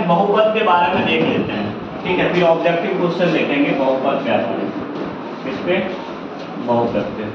बहुपद के बारे में देख लेते हैं, ठीक है। फिर ऑब्जेक्टिव क्वेश्चन देखेंगे बहुपद क्या है, इस पे बहुपद पे।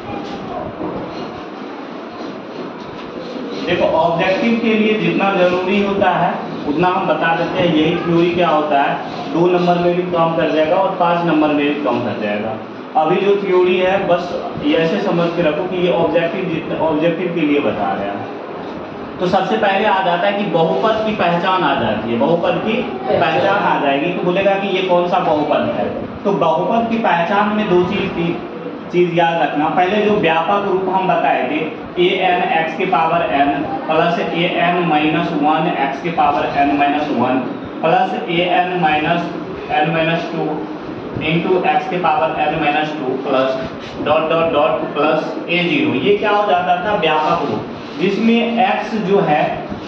देखो ऑब्जेक्टिव के लिए जितना जरूरी होता है उतना हम बता देते हैं। यही थ्योरी क्या होता है, 2 नंबर में भी कम कर जाएगा और 5 नंबर में भी कम कर जाएगा। अभी जो थ्योरी है बस ये ऐसे समझ के रखो कि ये ऑब्जेक्टिव के लिए बता रहा है। तो सबसे पहले आ जाता है कि बहुपद की पहचान आ जाती है, बहुपद की पहचान आ जाएगी तो बोलेगा कि ये कौन सा बहुपद है। तो बहुपद की पहचान में 2 चीज याद रखना। पहले जो व्यापक रूप हम बताए थे an x के power n plus an minus 1 x के power n minus 1 plus an minus n minus 2 into x के power n minus 2 plus dot dot dot plus a0। ये क्या हो जाता था, व्यापक रूप, जिसमें x जो है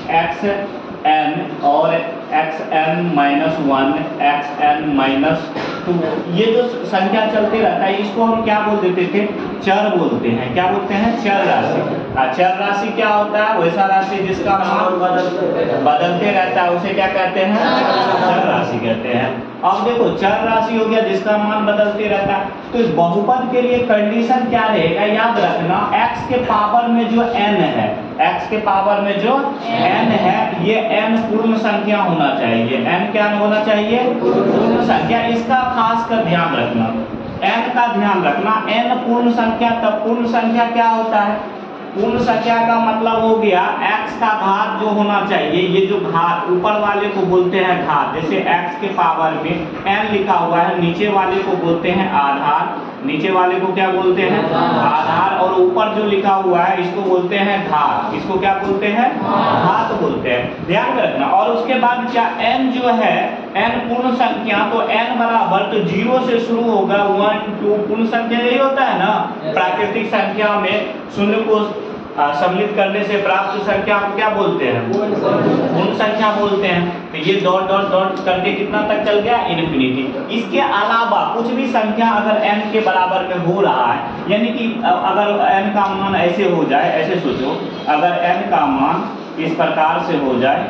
xn और xn माइनस 1 xn माइनस 2 ये जो संख्या चलते रहता है इसको हम क्या बोल देते थे, चर बोलते हैं। क्या बोलते हैं, चर राशि। चर राशि क्या होता है, वैसा राशि जिसका मान बदलते रहता है उसे क्या कहते हैं, चर राशि कहते हैं। अब देखो चर राशि हो गया जिसका मान बदलते रहता है। तो इस बहुपद के लिए कंडीशन क्या रहेगा, याद रखना, x के पावर में जो n है, x के पावर में जो n है ये n पूर्ण संख्या होना चाहिए। n क्या होना चाहिए, पूर्ण संख्या। इसका खास कर ध्यान रखना, n का ध्यान रखना। n पूर्ण संख्या, तब पूर्ण संख्या क्या होता है, पूर्ण संख्या का मतलब हो गया x का घात जो होना चाहिए, ये जो घात ऊपर वाले को बोलते हैं घात। जैसे x के पावर में n लिखा हुआ है, नीचे वाले को बोलते हैं आधार, नीचे वाले को क्या बोलते हैं, आधार। और ऊपर जो लिखा हुआ है इसको बोलते हैं घात, इसको क्या बोलते हैं, घात बोलते हैं, ध्यान में रखना। और उसके बाद क्या n जो है, n पूर्ण संख्या, तो n बराबर तो 0 से शुरू होगा, 1 2 पूर्ण संख्या यही होता है ना। प्राकृतिक संख्या में शून्य को सम्मिलित करने से प्राप्त संख्या को क्या बोलते हैं, पूर्ण संख्या बोलते हैं। तो ये डॉट डॉट डॉट करके कितना तक चल गया, इनफिनिटी। इसके अलावा कुछ भी संख्या अगर n के बराबर में हो रहा है, यानी कि अगर n का मान ऐसे हो जाए, ऐसे सोचो, अगर n का मान इस प्रकार से हो जाए,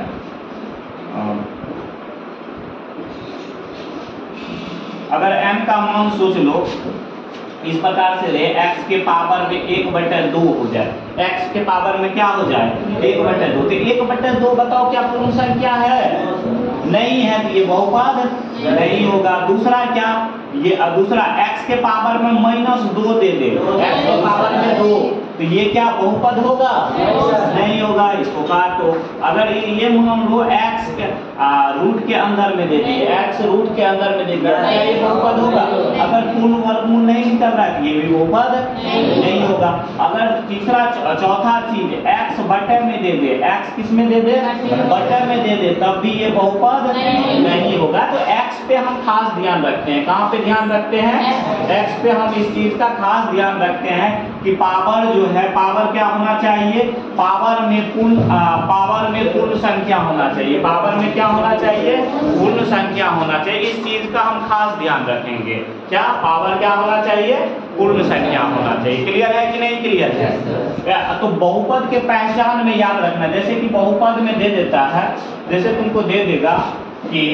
अगर n का मान सोच लो इस प्रकार से रहे, x के पावर में 1/2 हो जाए, x के पावर में क्या हो जाए, 1/2। तो 1/2 बताओ क्या पूर्ण संख्या है, नहीं है, तो ये बहुपद नहीं होगा। दूसरा क्या, ये दूसरा x के पावर में -2 दे दे, x के पावर में 2, तो ये क्या बहुपद होगा, नहीं होगा, इसको काटो। अगर ये मान लो x के रूट के अंदर में दे दिए, x रूट के अंदर में दे दिया, क्या ये बहुपद होगा। अगर पूर्ण वर्गमूल नहीं निकल रहा है ये भी बहुपद नहीं होगा। अगर तीसरा चौथा चीज x बटे में दे दे, x किस में दे दे, बटे में दे दे, तब भी ये बहुपद नहीं होगा। तो x पे हम खास ध्यान रखते हैं, कहाँ पे ध्यान रखते हैं, x पे हम इस चीज का खास ध्यान रखते हैं कि पावर जो है, पावर क्या होना चाहिए, पावर में पूर्ण संख्या होना चाहिए, पावर में क्या होना चाहिए, पूर्ण संख्या होना चाहिए। इस चीज का हम खास ध्यान रखेंगे, क्या पावर क्या होना चाहिए, पूर्ण संख्या होना चाहिए। क्लियर है कि नहीं क्लियर है। तो बहुपद के पहचान में याद रखना, जैसे कि बहुपद में दे देता है, जैसे तुमको दे देगा कि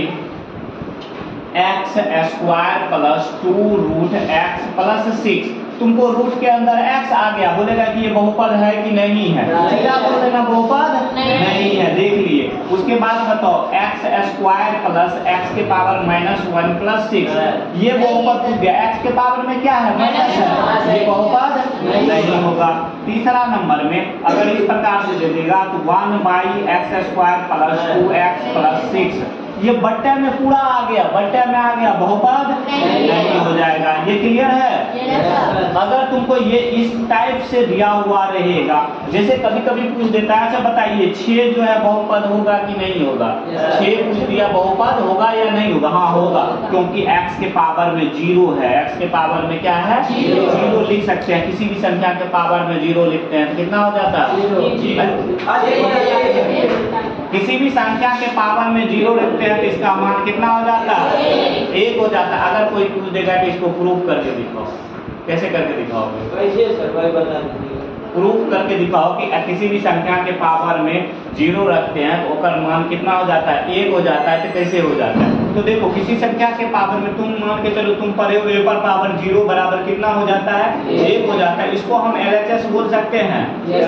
x² plus 2 root x plus 6, तुमको रूट के अंदर x आ गया, बोलेगा कि ये बहुपद है कि नहीं है, क्या बोलेगा, बहुपद नहीं है, देख लिए। उसके बाद बताओ x² प्लस x के पावर -1 प्लस 6, ये बहुपद हो गया, x के पावर में क्या है, माइनस है, ये बहुपद नहीं होगा। तीसरा नंबर में अगर इस प्रकार से दे देगा तो 1/x² प्लस 2x प्लस 6, ये बट्टे में पूरा आ गया, बट्टे में आ गया, बहुपद नहीं हो जाएगा। ये क्लियर है। अगर तुमको ये इस टाइप से दिया हुआ रहेगा, जैसे कभी कभी पूछ देता है, अच्छा बताइए 6 जो है बहुपद होगा कि नहीं होगा, 6 पूछ दिया, बहुपद होगा या नहीं होगा, हाँ होगा, क्योंकि x के पावर में 0 है, x के पावर में क्या है, 0 लिख सकते हैं, किसी भी संख्या के पावर में 0 लिखते हैं तो कितना हो जाता है, किसी भी संख्या के पावर में 0 लिखते हैं तो इसका मान कितना हो जाता है, 1 हो जाता है। अगर कोई पूछ देगा कि इसको प्रूफ करके दिखाओ, कैसे करके दिखाओगे, कैसे सर भाई बता दीजिए। प्रूफ करके दिखाओ कि किसी भी संख्या के पावर में 0 रखते हैं तो उसका मान कितना हो जाता है, 1 हो जाता है। तो कैसे हो जाता है, तो देखो किसी संख्या के पावर में तुम मान के चलो तुम पढ़े हो a पर पावर 0 बराबर कितना हो जाता है, 1 हो जाता है। इसको हम LHS बोल सकते हैं,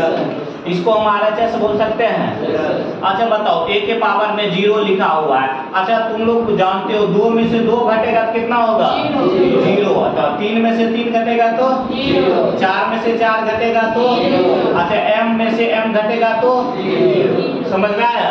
इसको हम RHS बोल सकते हैं। अच्छा बताओ, a के पावर में 0 लिखा हुआ है। अच्छा तुम लोग जानते हो 2 में से 2 घटेगा तो कितना होगा, 0। अच्छा 3 में से 3 घटेगा तो 4 में से 4 घटेगा तो, अच्छा m में से m घटेगा तो, समझ में आया।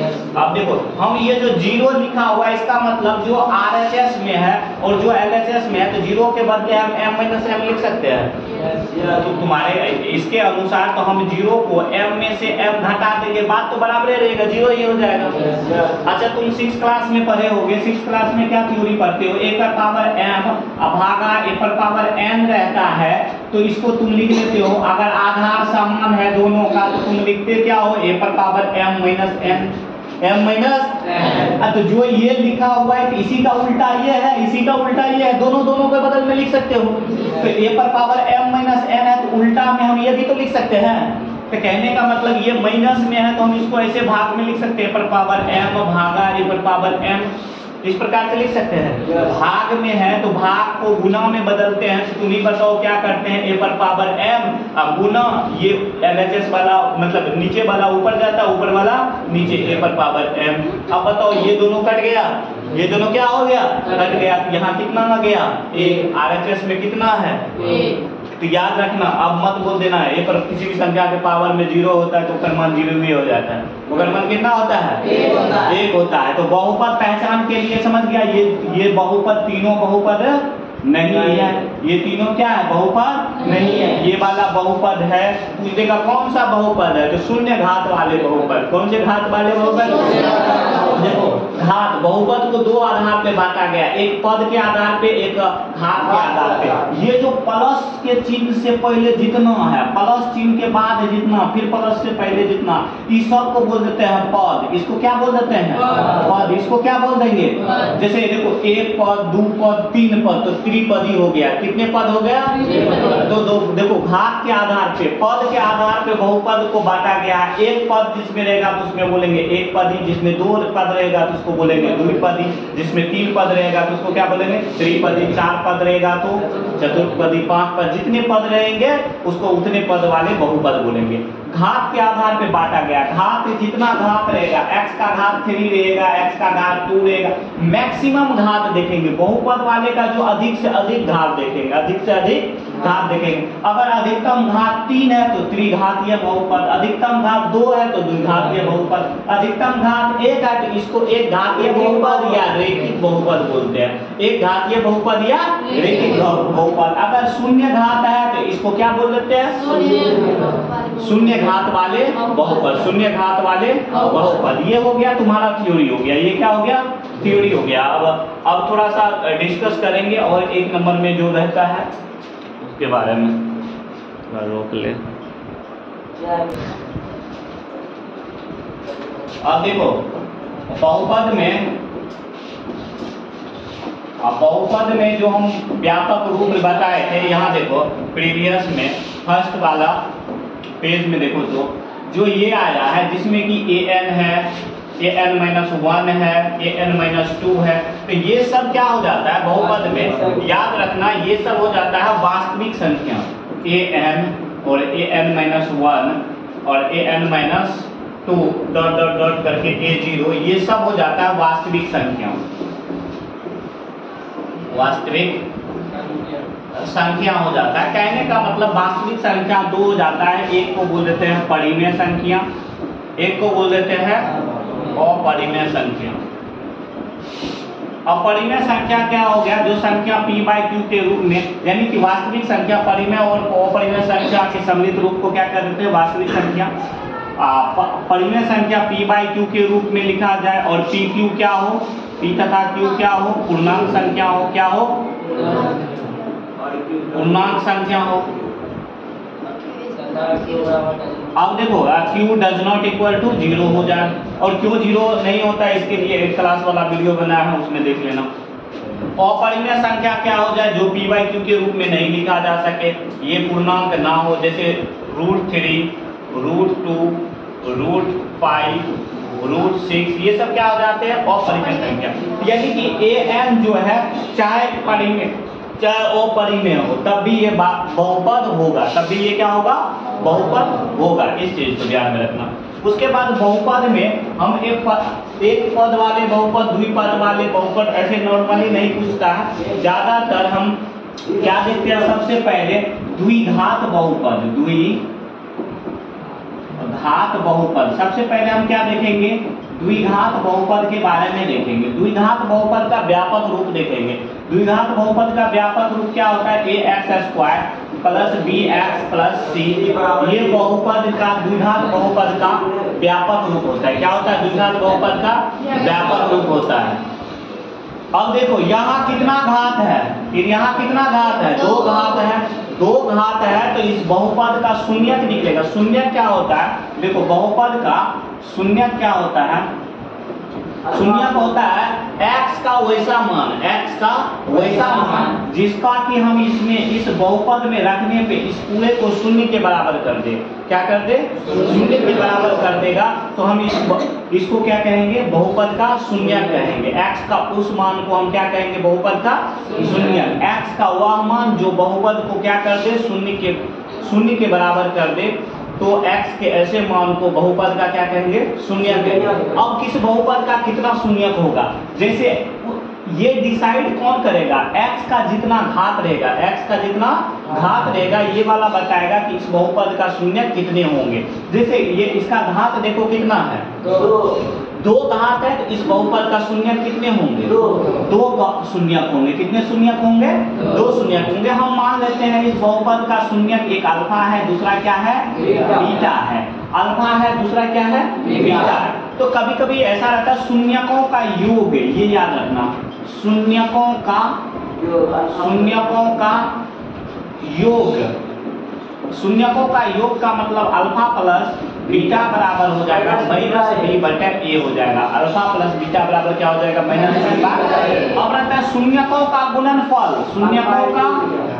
अब देखो हम ये जो 0 लिखा हुआ है इसका मतलब जो RHS में है और जो LHS में है, तो 0 के बदले हम m-m लिख सकते हैं। तो तुम्हारे इसके अनुसार तो हम 0 को m में से m घटा देंगे, बात तो बराबर रहेगा, 0 ही हो जाएगा। अच्छा तुम 6 क्लास में पढ़े होगे, 6 क्लास में क्या थ्योरी पढ़ते हो, a पर पावर m भागा a पर पावर n रहता है। तो इसको तुम लिख लेते हो, अगर आधार समान है दोनों का तो तुम लिखते क्या हो, a पर power m minus n, m minus. तो जो ये लिखा हुआ है इसी का उल्टा ये है, इसी का उल्टा ये है, दोनों के बदल में लिख सकते हो। तो a पर पावर m माइनस n है तो उल्टा में हम ये भी तो लिख सकते हैं। तो कहने का मतलब ये माइनस में है तो हम इसको ऐसे भाग में लिख सकते हैं, a पर पावर m भागा a पर पावर m, इस प्रकार से लिख सकते हैं। भाग में है तो भाग को गुना में बदलते हैं। तुम ही बताओ क्या करते हैं, a पर पावर m अब गुना ये LHS वाला मतलब नीचे वाला ऊपर जाता है, ऊपर वाला नीचे, a पर पावर m। अब बताओ ये दोनों कट गया, ये दोनों क्या हो गया, कट गया। यहाँ कितना आ गया, 1। RHS में कितना है, 1। तो याद रखना, अब मत बोल देना है, a पर किसी भी संख्या के पावर में 0 होता है तो उसका मान 0 भी हो जाता है। उसका मान कितना होता है, 1 होता है। तो बहुपद पहचान के लिए समझ गया, ये बहुपद तीनों बहुपद नहीं है, ये तीनों क्या है, बहुपद नहीं है। ये वाला बहुपद है, पूछेगा कौन सा बहुपद है, तो शून्य घात वाले बहुपद। कौन से घात वाले बहुपद, देखो घात बहुपद को 2 आधार पे बांटा गया, एक पद के आधार पे, एक घात के आधार पे। ये जो प्लस के चिन्ह से पहले जितना है, प्लस चिन्ह के बाद जितना, फिर प्लस से पहले जितना, इस सब को बोल देते हैं पद। इसको क्या बोल देते हैं, पद। इसको क्या बोल देंगे, जैसे देखो 1 पद 2 पद 3 पद, तो त्रिपदी हो गया। कितने पद हो गया, तो देखो घात के आधार पे, पद के आधार पे बहुपद को बांटा गया है। एक पद जिसमें रहेगा तो उसमें बोलेंगे एक पदी, जिसमें 2 पद रहेगा तो उसको बोलेंगे द्विपदी, जिसमें 3 पद रहेगा तो उसको क्या बोलेंगे, त्रिपदी, 4 पद रहेगा तो चतुर्पदी, 5 पद, जितने पद रहेंगे उसको उतने पद वाले बहुपद बोलेंगे। घात के आधार पे बांटा गया, घात जितना घात रहेगा, x का घात 3 रहेगा, x का घात 2 रहेगा, मैक्सिमम घात देखेंगे। बहुपद वाले का जो अधिक से अधिक घात देखेंगे, अधिक से अधिक घात देखेंगे। अगर अधिकतम घात 3 है तो त्रिघातीय बहुपद, अधिकतम घात 2 है तो द्विघातीय बहुपद, अधिकतम घात 1 है तो इसको एक घातीय बहुपद या रैखिक बहुपद बोलते हैं। एक घातीय बहुपद या रैखिक बहुपद। अगर शून्य घात है तो इसको क्या बोल देते हैं, शून्य घात वाले बहुपद, शून्य घात वाले बहुपद। ये हो गया तुम्हारा थ्योरी हो गया, ये क्या हो गया, थ्योरी हो गया। अब थोड़ा सा डिस्कस करेंगे और 1 नंबर में जो रहता है उसके बारे में रोक ले। अब देखो बहुपद में जो हम व्यापक रूप बताए थे, यहाँ देखो प्रीवियस में फर्स्ट वाला पेज में देखो तो जो ये आया है जिसमें कि an है, an-1 है, an-2 है, तो ये सब क्या हो जाता है बहुपद में, याद रखना ये सब हो जाता है वास्तविक संख्या। an और an-1 और an-2 डॉट डॉट डॉट करके a0, ये सब हो जाता है वास्तविक संख्या। वास्तविक संख्या हो जाता है, कहने का मतलब वास्तविक संख्या 2 हो जाता है। एक को बोल देते हैं परिमेय संख्या, एक को बोल देते हैं अपरिमेय संख्या। अपरिमेय संख्या क्या हो गया, जो संख्या p/q के रूप में, यानी कि वास्तविक संख्या परिमेय और अपरिमेय संख्या के सम्मिलित रूप को क्या कर देते हैं वास्तविक संख्या। परिमेय संख्या p/q के रूप में लिखा जाए और pq क्या हो, p तथा q क्या हो, पूर्णांक संख्या हो, क्या हो, पूर्णांक संख्या हो। अब देखो q does not equal to 0 हो जाए, और क्यों 0 नहीं होता है इसके लिए एक क्लास वाला वीडियो बनाया है, उसमें देख लेना। अपरिमेय संख्या क्या हो जाए जो p बाई क्यू के रूप में नहीं लिखा जा सके, ये पूर्णांक ना हो, जैसे √3, √2, √5, √6, ये सब क्या हो जाते हैं अपरिमेय संख्या। यानी कि an जो है चाहे परिमेय चाहे अपरिमेय हो तब भी ये बहुपद होगा, तब भी ये क्या होगा बहुपद होगा। इस चीज को ध्यान में रखना। उसके बाद बहुपद में हम एक पद वाले बहुपद, द्विपद वाले बहुपद ऐसे नॉर्मली नहीं पूछता है, ज्यादातर हम क्या देखते हैं सबसे पहले द्विघात बहुपद, द्विघात बहुपद। सबसे पहले हम क्या देखेंगे द्विघात बहुपद के बारे में देखेंगे, द्विघात बहुपद का व्यापक रूप देखेंगे। द्विघात बहुपद का व्यापक रूप क्या होता है ax² plus bx plus c, ये बहुपद का द्विघात बहुपद का व्यापक रूप होता है। क्या होता है द्विघात बहुपद का व्यापक रूप होता है। अब देखो यहाँ कितना घात है, फिर यहाँ कितना घात है, 2 घात है, 2 घात है तो इस बहुपद का शून्यक निकलेगा। शून्यक क्या होता है, देखो बहुपद का शून्यक क्या होता है, शून्यक होता है x का वैसा मान, x का वैसा मान जिसका कि हम इसमें इस बहुपद में रखने पे इस पूरे को शून्य के बराबर कर दे। क्या कर दे, शून्य के बराबर कर देगा तो हम इसको क्या कहेंगे बहुपद का शून्यक कहेंगे। x का उस मान को हम क्या कहेंगे बहुपद का शून्यक। x का वह मान जो बहुपद को क्या कर दे शून्य के बराबर कर दे, तो x के ऐसे मान को बहुपद का क्या कहेंगे शून्यक। अब किस बहुपद का कितना शून्यक होगा, जैसे ये डिसाइड कौन करेगा, x का जितना घात रहेगा, x का जितना घात रहेगा ये वाला बताएगा कि इस बहुपद का शून्यक कितने होंगे। जैसे ये इसका घात देखो कितना है, 2 घात है तो इस बहुपद का शून्यक कितने होंगे 2 शून्यक होंगे। कितने शून्यक होंगे 2 शून्यक होंगे। हम मान लेते हैं इस बहुपद का शून्यक एक अल्फा है, दूसरा क्या है बीटा है। अल्फा है, दूसरा क्या है बीटा है। तो कभी कभी ऐसा रहता है शून्यकों का योग, ये याद रखना शून्यकों का योग, शून्यकों का योग का मतलब अल्फा प्लस बीटा बराबर हो जाएगा -b/a हो जाएगा। अल्फा प्लस बीटा बराबर क्या हो जाएगा -b/a। अब रहता है शून्यकों का गुणनफल, शून्यकों का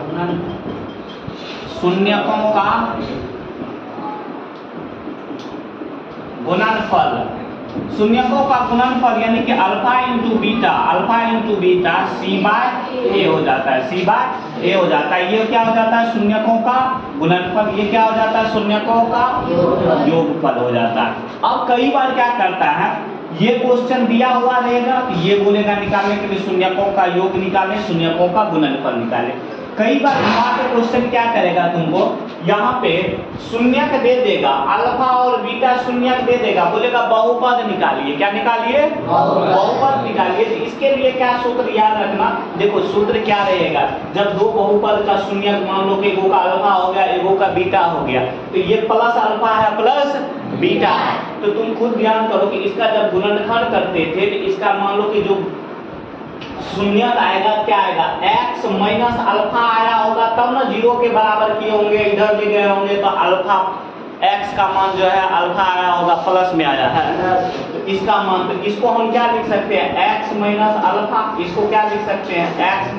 गुणनफल, शून्यकों का गुणनफल यानी कि अल्फा इंटू बीटा c/a हो जाता है, c/a हो जाता है। ये क्या हो जाता है शून्यकों का गुणनफल, ये क्या हो जाता है शून्यकों का योगफल हो जाता है। अब कई बार क्या करता है, ये क्वेश्चन दिया हुआ रहेगा ये बोलेगा निकालने के लिए शून्यकों का योग निकालें, शून्यकों का गुणनफल निकालें। कई बार यहाँ पे क्वेश्चन क्या करेगा तुमको, यहाँ पे शून्यक दे देगा, अल्फा और बीटा शून्यक दे देगा, बोलेगा बहुपद निकालिए। क्या निकालिए बहुपद निकालिए। तो इसके लिए क्या सूत्र याद रखना, देखो सूत्र क्या रहेगा, जब 2 बहुपद का शून्यक मान लो कि एगो का अल्फा हो गया एगो का बीटा हो गया, तो ये प्लस अल्फा है प्लस बीटा है, तो तुम खुद ध्यान करो कि इसका जब गुणनखंड करते थे तो इसका मान लो कि जो शून्यक आएगा क्या आएगा x माइनस अल्फा आया होगा तब ना 0 के बराबर किए होंगे, इधर ले गए होंगे तो अल्फा x का मान जो है अल्फा आया होगा प्लस में आया है, तो इसका मान, तो इसको हम क्या लिख सकते हैं x माइनस अल्फा, इसको क्या लिख सकते हैं x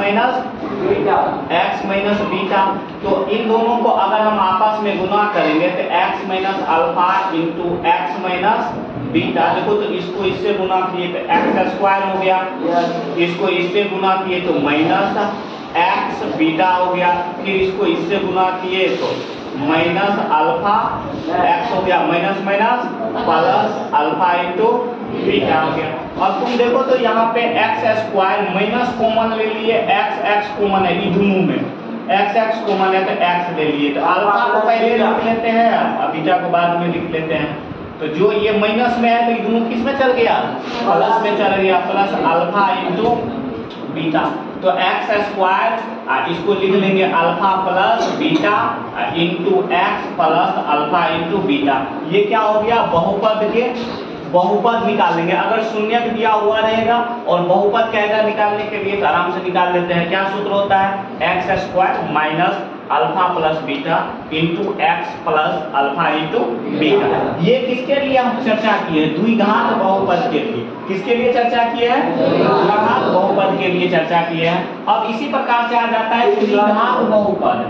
माइनस बीटा। तो इन दोनों को अगर हम आपस में गुना करेंगे तो x minus alpha into x minus beta, देखो तो इसको इससे गुना किए तो x² हो गया, इसको इससे गुना किए तो माइनस x बीटा हो गया, फिर इसको इससे गुना किए तो माइनस अल्फा x हो गया, minus plus alpha into beta हो गया। अब तुम देखो तो यहाँ पे x² माइनस कॉमन ले लिए, x कॉमन है ये दोनों में, x कॉमन है तो x ले लिए, तो अल्फा को पहले लिख लेते हैं और बीटा को बाद में लिख लेते हैं। तो जो ये माइनस में है तो ये दोनों किस में चल गया प्लस में चल गया, प्लस अल्फा इंटू बीटा, तो x², इसको लिख लेंगे alpha plus beta into x plus alpha into beta. ये क्या हो गया बहुपद के बहुपद निकालेंगे। अगर शून्यक दिया हुआ रहेगा और बहुपद कहेगा निकालने के लिए तो आराम से निकाल लेते हैं। क्या सूत्र होता है x² minus alpha plus beta into x plus alpha into beta. ये किसके लिए हम चर्चा किए, द्विघात बहुपद के लिए। किसके लिए चर्चा किए हैं, द्विघात बहुपद के लिए चर्चा किए हैं। अब इसी प्रकार से आ जाता है त्रिघात बहुपद।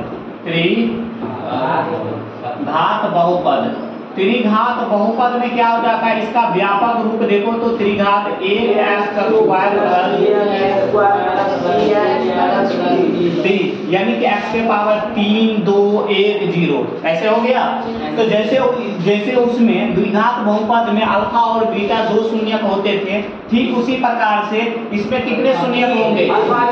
त्रिघात बहुपद, त्रिघात बहुपद में क्या हो जाता है, इसका व्यापक रूप देखो तो त्रिघात यानी कि x के पावर 3 2 1 0 ऐसे हो गया। तो जैसे उसमें द्विघात बहुपद में अल्फा और बीटा दो शून्यक होते थे, ठीक उसी प्रकार से इसमें कितने शून्यक होंगे,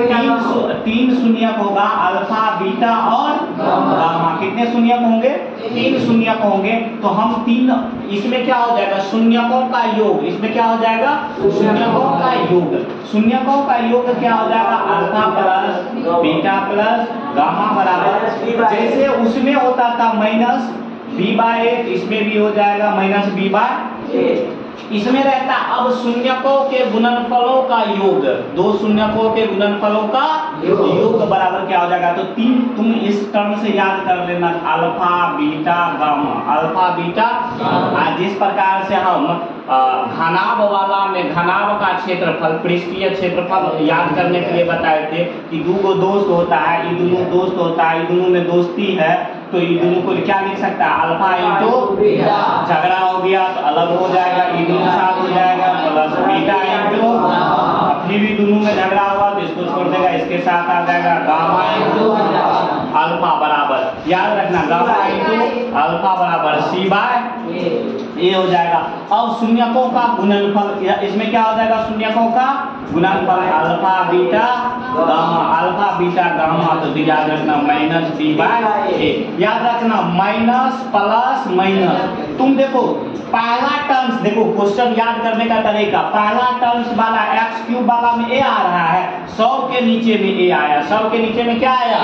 तीन शून्यक होगा, अल्फा बीटा और गामा। कितने शून्यक होंगे, 3 शून्यक होंगे। तो हम तीन, इसमें क्या हो जाएगा, शून्यकों का योग, इसमें क्या हो जाएगा, शून्यकों का योग। शून्यकों का योग क्या हो जाएगा, alpha plus beta plus gamma बराबर, जैसे उसमें होता था माइनस b/8, इसमें भी हो जाएगा माइनस b/8 इसमें रहता। अब शून्यकों के गुणनफलों का योग, दो शून्यकों के गुणनफलों का योग बराबर क्या हो जाएगा। तो तीन तुम इस टर्म से याद कर लेना, alpha beta gamma, alpha beta. जिस प्रकार से हम घनाभ वाला में घनाभ का क्षेत्रफल, पृष्ठीय क्षेत्रफल याद करने के लिए बताए थे कि दो गो दोस्त होता है, ये दोनों दोस्त होता है, ये दोनों में दोस्ती है, तो ये दोनों को क्या लिख सकता है, अल्फा इंटू झगड़ा हो गया तो अलग हो जाएगा, ये दोनों साथ हो जाएगा प्लस बीटा इंटू, फिर भी दोनों में झगड़ा हुआ तो इसको छोड़ देगा, इसके साथ आ जाएगा गामा इंटू अल्फा बराबर, याद रखना गामा इंटू अल्फा बराबर c/a हो जाएगा। अब शून्यकों का गुणनफल, इसमें क्या हो जाएगा, शून्यकों का गुणनफल alpha beta gamma, alpha beta gamma, तो याद रखना माइनस b/a, याद रखना माइनस प्लस माइनस। तुम देखो पहला टर्म्स, देखो क्वेश्चन याद करने का तरीका, पहला टर्म्स वाला x³ वाला में a आ रहा है, 100 के नीचे में a आया, 100 के नीचे में क्या आया,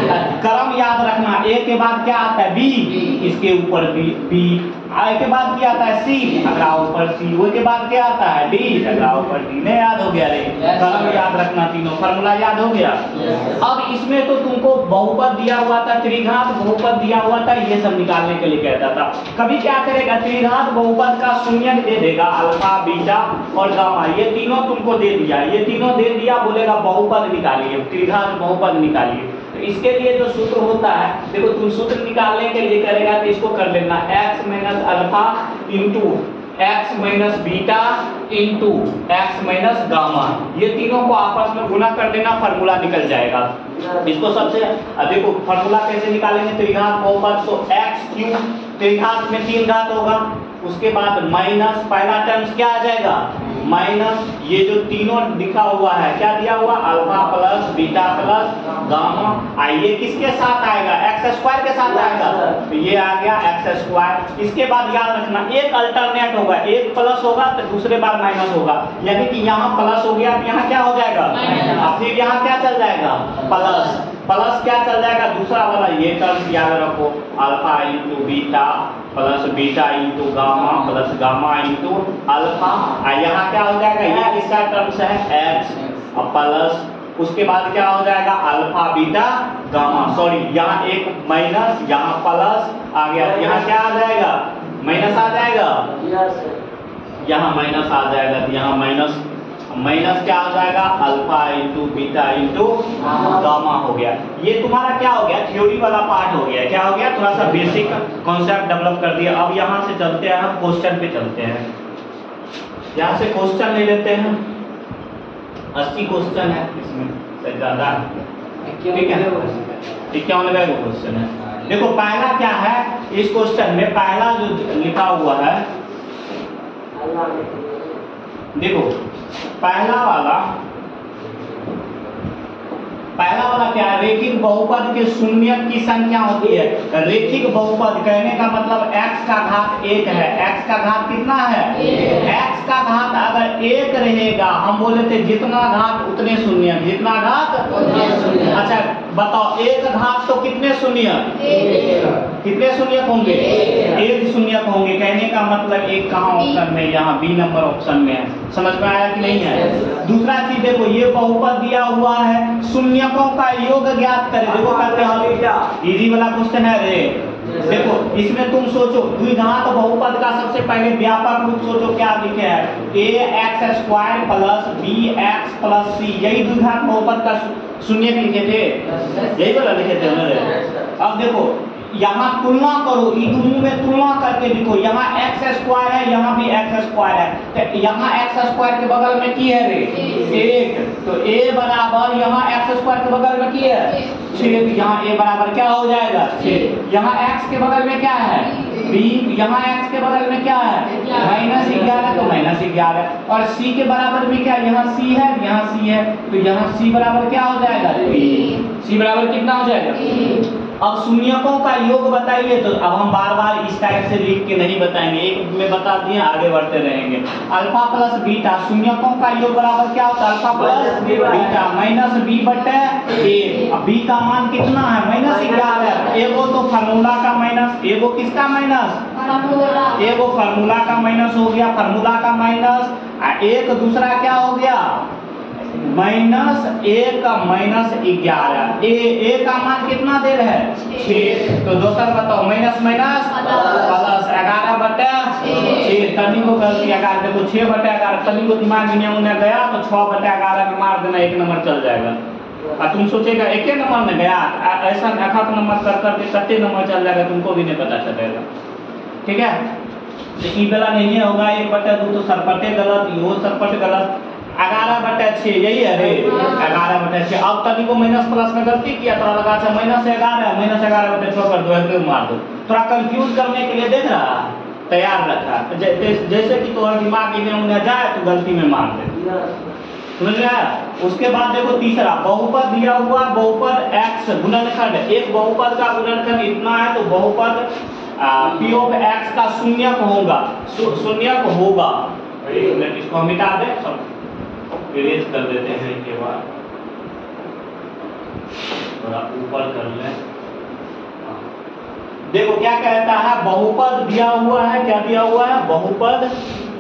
क्रम याद रखना, a के बाद क्या आता है b, इसके ऊपर b, आई के बाद क्या आता है c, अगला ऊपर c, वो के बाद क्या आता है d, अगला ऊपर d। नहीं याद हो गया रे, क्रम याद रखना, तीनों फार्मूला याद हो गया। अब इसमें तो तुमको बहुपद दिया हुआ था, त्रिघात बहुपद दिया हुआ था, ये सब निकालने के लिए कहता था। कभी क्या करेगा, त्रिघात बहुपद का शून्यक दे देगा, अल्फा बीटा और गामा, ये तीनों तुमको दे दिया, ये तीनों दे दिया, बोलेगा बहुपद निकालिए, त्रिघात बहुपद निकालिए। तो इसके लिए जो सूत्र होता है, देखो तुम सूत्र निकालने के लिए करेगा तो इसको कर लेना x minus alpha into x minus beta into x minus gamma, ये तीनों को आपस में गुना कर देना, फार्मूला निकल जाएगा। इसको सबसे देखो फार्मूला कैसे निकालेंगे, त्रिघात बहुपद, तो x³ त्रिघात में 3 घात होगा, उसके बाद माइनस, पहला टर्म्स क्या आ जाएगा माइनस, ये जो तीनों लिखा हुआ है क्या दिया हुआ, alpha plus beta plus gamma, ये किसके साथ आएगा, x² के साथ आएगा, तो ये आ गया x²। इसके बाद याद रखना एक अल्टरनेट होगा, एक प्लस होगा तो दूसरे बार माइनस होगा, यानी कि यहाँ प्लस हो गया तो यहाँ क्या हो जाएगा, फिर यहाँ क्या चल जाएगा प्लस, प्लस क्या चल जाएगा दूसरा वाला, ये टर्म याद रखो, alpha into beta plus beta into gamma plus gamma into alpha, यहाँ क्या हो जाएगा, ये किसका टर्म्स है x, प्लस उसके बाद क्या हो जाएगा अल्फा बीटा गामा, सॉरी यहाँ एक माइनस, यहाँ प्लस आ गया, यहाँ क्या आ जाएगा माइनस आ जाएगा, यहाँ माइनस आ जाएगा, यहाँ माइनस माइनस क्या हो जाएगा, alpha into beta into gamma हो गया। ये तुम्हारा क्या हो गया, थ्योरी वाला पार्ट हो गया, क्या हो गया, थोड़ा सा बेसिक कॉन्सेप्ट डेवलप कर दिया। अब यहाँ से चलते हैं, हम क्वेश्चन पे चलते हैं, यहाँ से क्वेश्चन ले लेते हैं, 80 क्वेश्चन है इसमें से ज्यादा, ठीक है, 91 क्वेश्चन है। देखो पहला क्या है, इस क्वेश्चन में पहला जो लिखा हुआ है, देखो पहला वाला क्या है, रेखिक बहुपद के शून्यक की संख्या होती है। रेखिक बहुपद कहने का मतलब x का घात 1 है, x का घात कितना है, x का घात अगर 1 रहेगा, हम बोले थे जितना घात उतने शून्यक, जितना घात उतने शून्यक। अच्छा बताओ, 1 घात तो कितने शून्यक, कितने शून्यक होंगे, 1 शून्यक होंगे। कहने का मतलब एक कहाँ ऑप्शन में, यहाँ बी नंबर ऑप्शन में है। समझ में आया कि नहीं है। दूसरा चीज देखो, ये बहुपद दिया हुआ है, शून्यकों का योग ज्ञात करें। देखो करते हैं, इजी वाला क्वेश्चन है रे, देखो इसमें तुम सोचो द्विघात बहुपद का सबसे पहले व्यापक रूप सोचो, क्या लिखे है a x square plus b x plus c, यही द्विघात बहुपद का शून्य लिखे थे, यही वाला लिखे थे ना। अब देखो यहाँ तुलना करो, इन दोनों में तुलना करके लिखो, यहाँ एक्स स्क्वायर है, यहाँ भी एक्स स्क्वायर है, तो यहाँ एक्स स्क्वायर के बगल में की है रे एक, तो ए बराबर यहाँ एक्स स्क्वायर के बगल में की है 6, यहाँ ए बराबर क्या हो जाएगा 6, यहाँ एक्स के बगल में क्या है बी, यहाँ एक्स के बगल में क्या है -11, तो -11, और सी के बराबर में क्या, यहाँ सी है, यहाँ सी है, तो यहाँ सी बराबर क्या हो जाएगा 3, सी बराबर कितना हो जाएगा। अब शून्यकों का योग बताइए, तो अब हम बार बार इस टाइप से लिख के नहीं बताएंगे, एक में बता दिए आगे बढ़ते रहेंगे। अल्फा प्लस बीटा, शून्यकों का योग बराबर क्या होता है alpha plus beta minus b बटे ए। अब बी का मान कितना है -11, एगो तो फार्मूला का माइनस, एगो किसका माइनस, एगो फार्मूला का माइनस हो गया, फार्मूला का माइनस, एक दूसरा क्या हो गया -1 का -11, ए का मान कितना दे रहे हैं 6, तो दोस्तों बताओ माइनस माइनस प्लस 11 बटे 6, तनी को गलती 11, देखो 6 बटे 11, तनी को दिमाग में उन्हें गया तो 6 बटे 11 में मार देना, 1 नंबर चल जाएगा। और तुम सोचेगा एक नंबर में गया, ऐसा एक नंबर कर करके कत्ते नंबर चल जाएगा तुमको भी नहीं पता चलेगा, ठीक है। तो ई वाला नहीं होगा 1 बटे 2, तो सरपटे गलत, यो सरपट गलत, 11 बटे 6 यही है रे 11 बटे 6। अब तभी को माइनस प्लस में गलती किया, थोड़ा लगा अच्छा -11 बटे 6 कर दो, एक मार दो, थोड़ा कंफ्यूज करने के लिए देख रहा तैयार रखा, जैसे कि तुम्हारा दिमाग में उन्हें जाए तो गलती में मार दे, समझ गया। उसके बाद देखो तीसरा बहुपद दिया हुआ, बहुपद x गुणनखंड, एक बहुपद का गुणनखंड इतना है तो बहुपद p ऑफ x का शून्यक होगा, शून्यक होगा। एक मिनट इसको हम मिटा दें, सब इरेज कर देते हैं, इसके बाद थोड़ा ऊपर कर लें। देखो क्या कहता है, बहुपद दिया हुआ है, क्या दिया हुआ है बहुपद,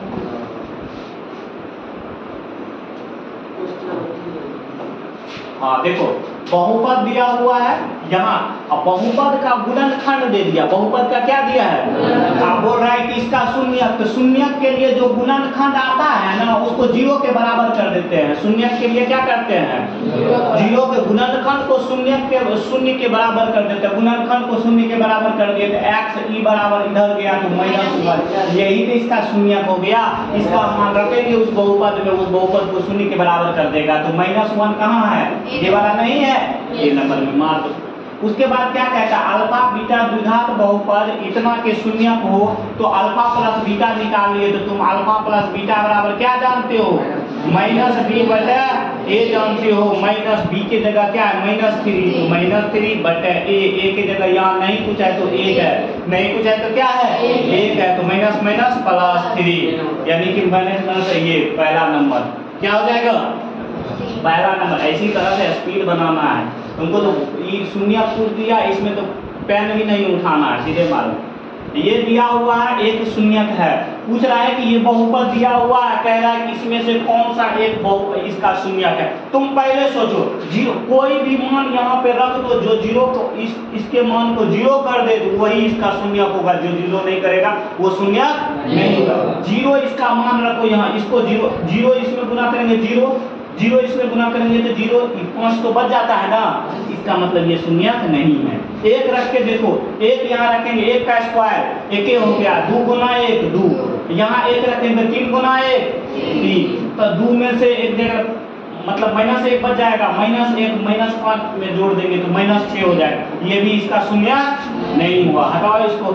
हाँ देखो बहुपद दिया हुआ है यहाँ, अब बहुपद का गुणनखंड दे दिया, बहुपद का क्या दिया है, आप बोल रहा है कि इसका शून्यक, तो शून्यक के लिए जो गुणनखंड आता है ना उसको 0 के बराबर कर देते हैं, शून्यक के लिए क्या करते हैं 0 के गुणनखंड को शून्यक के शून्य के बराबर कर देते हैं, गुणनखंड को शून्य के बराबर कर दिए तो x ई बराबर इधर गया तो -1, यही तो इसका शून्यक हो गया। इसका मान रखेंगे उस बहुपद में, उस बहुपद को शून्य के बराबर कर देगा, तो -1 कहाँ है, ये वाला नहीं है, ये नंबर में मार दो। उसके बाद क्या कहता है, अल्फा बीटा द्विघात बहुपद इतना के शून्यक हो तो अल्फा प्लस बीटा निकाल लिए, तो तुम अल्फा प्लस बीटा बराबर क्या जानते हो -b बटे a जानते हो, -b की जगह क्या है -3, तो -3 बटे a की जगह यहाँ नहीं कुछ है तो 1 है, नहीं कुछ है तो क्या है 1 है, तो माइनस माइनस प्लस 3, यानी कि माइनस ये पहला नंबर क्या हो जाएगा, पहला नंबर। ऐसी तरह से स्पीड बनाना है तुमको, तो ये शून्य पूछ दिया, इसमें तो पेन भी नहीं उठाना है, सीधे मारो। ये दिया हुआ है एक शून्यक है, पूछ रहा है कि ये बहुपद दिया हुआ है, कह रहा है कि इसमें से कौन सा एक बहुपद इसका शून्यक है। तुम पहले सोचो, कोई भी मान यहाँ पे रख दो, जो 0 को इसके मान को 0 कर दे तो वही इसका शून्यक होगा, जो 0 नहीं करेगा वो शून्यक नहीं होगा। 0 इसका मान रखो यहाँ, इसको 0 इसमें गुना करेंगे 0 इसमें गुना करेंगे तो 0 5 तो बच जाता है ना, इसका मतलब ये शून्यक नहीं है। 1 रख के देखो, 1 यहाँ रखेंगे, 1 का स्क्वायर 1 हो गया, 2 गुना 1 2, यहाँ 1 रखेंगे 3 गुना 1 3, तो 2 में से 1 जगह मतलब -1 बच जाएगा, -1 -5 में जोड़ देंगे तो -6 हो जाएगा, ये भी इसका शून्यक नहीं हुआ। हटाओ इसको,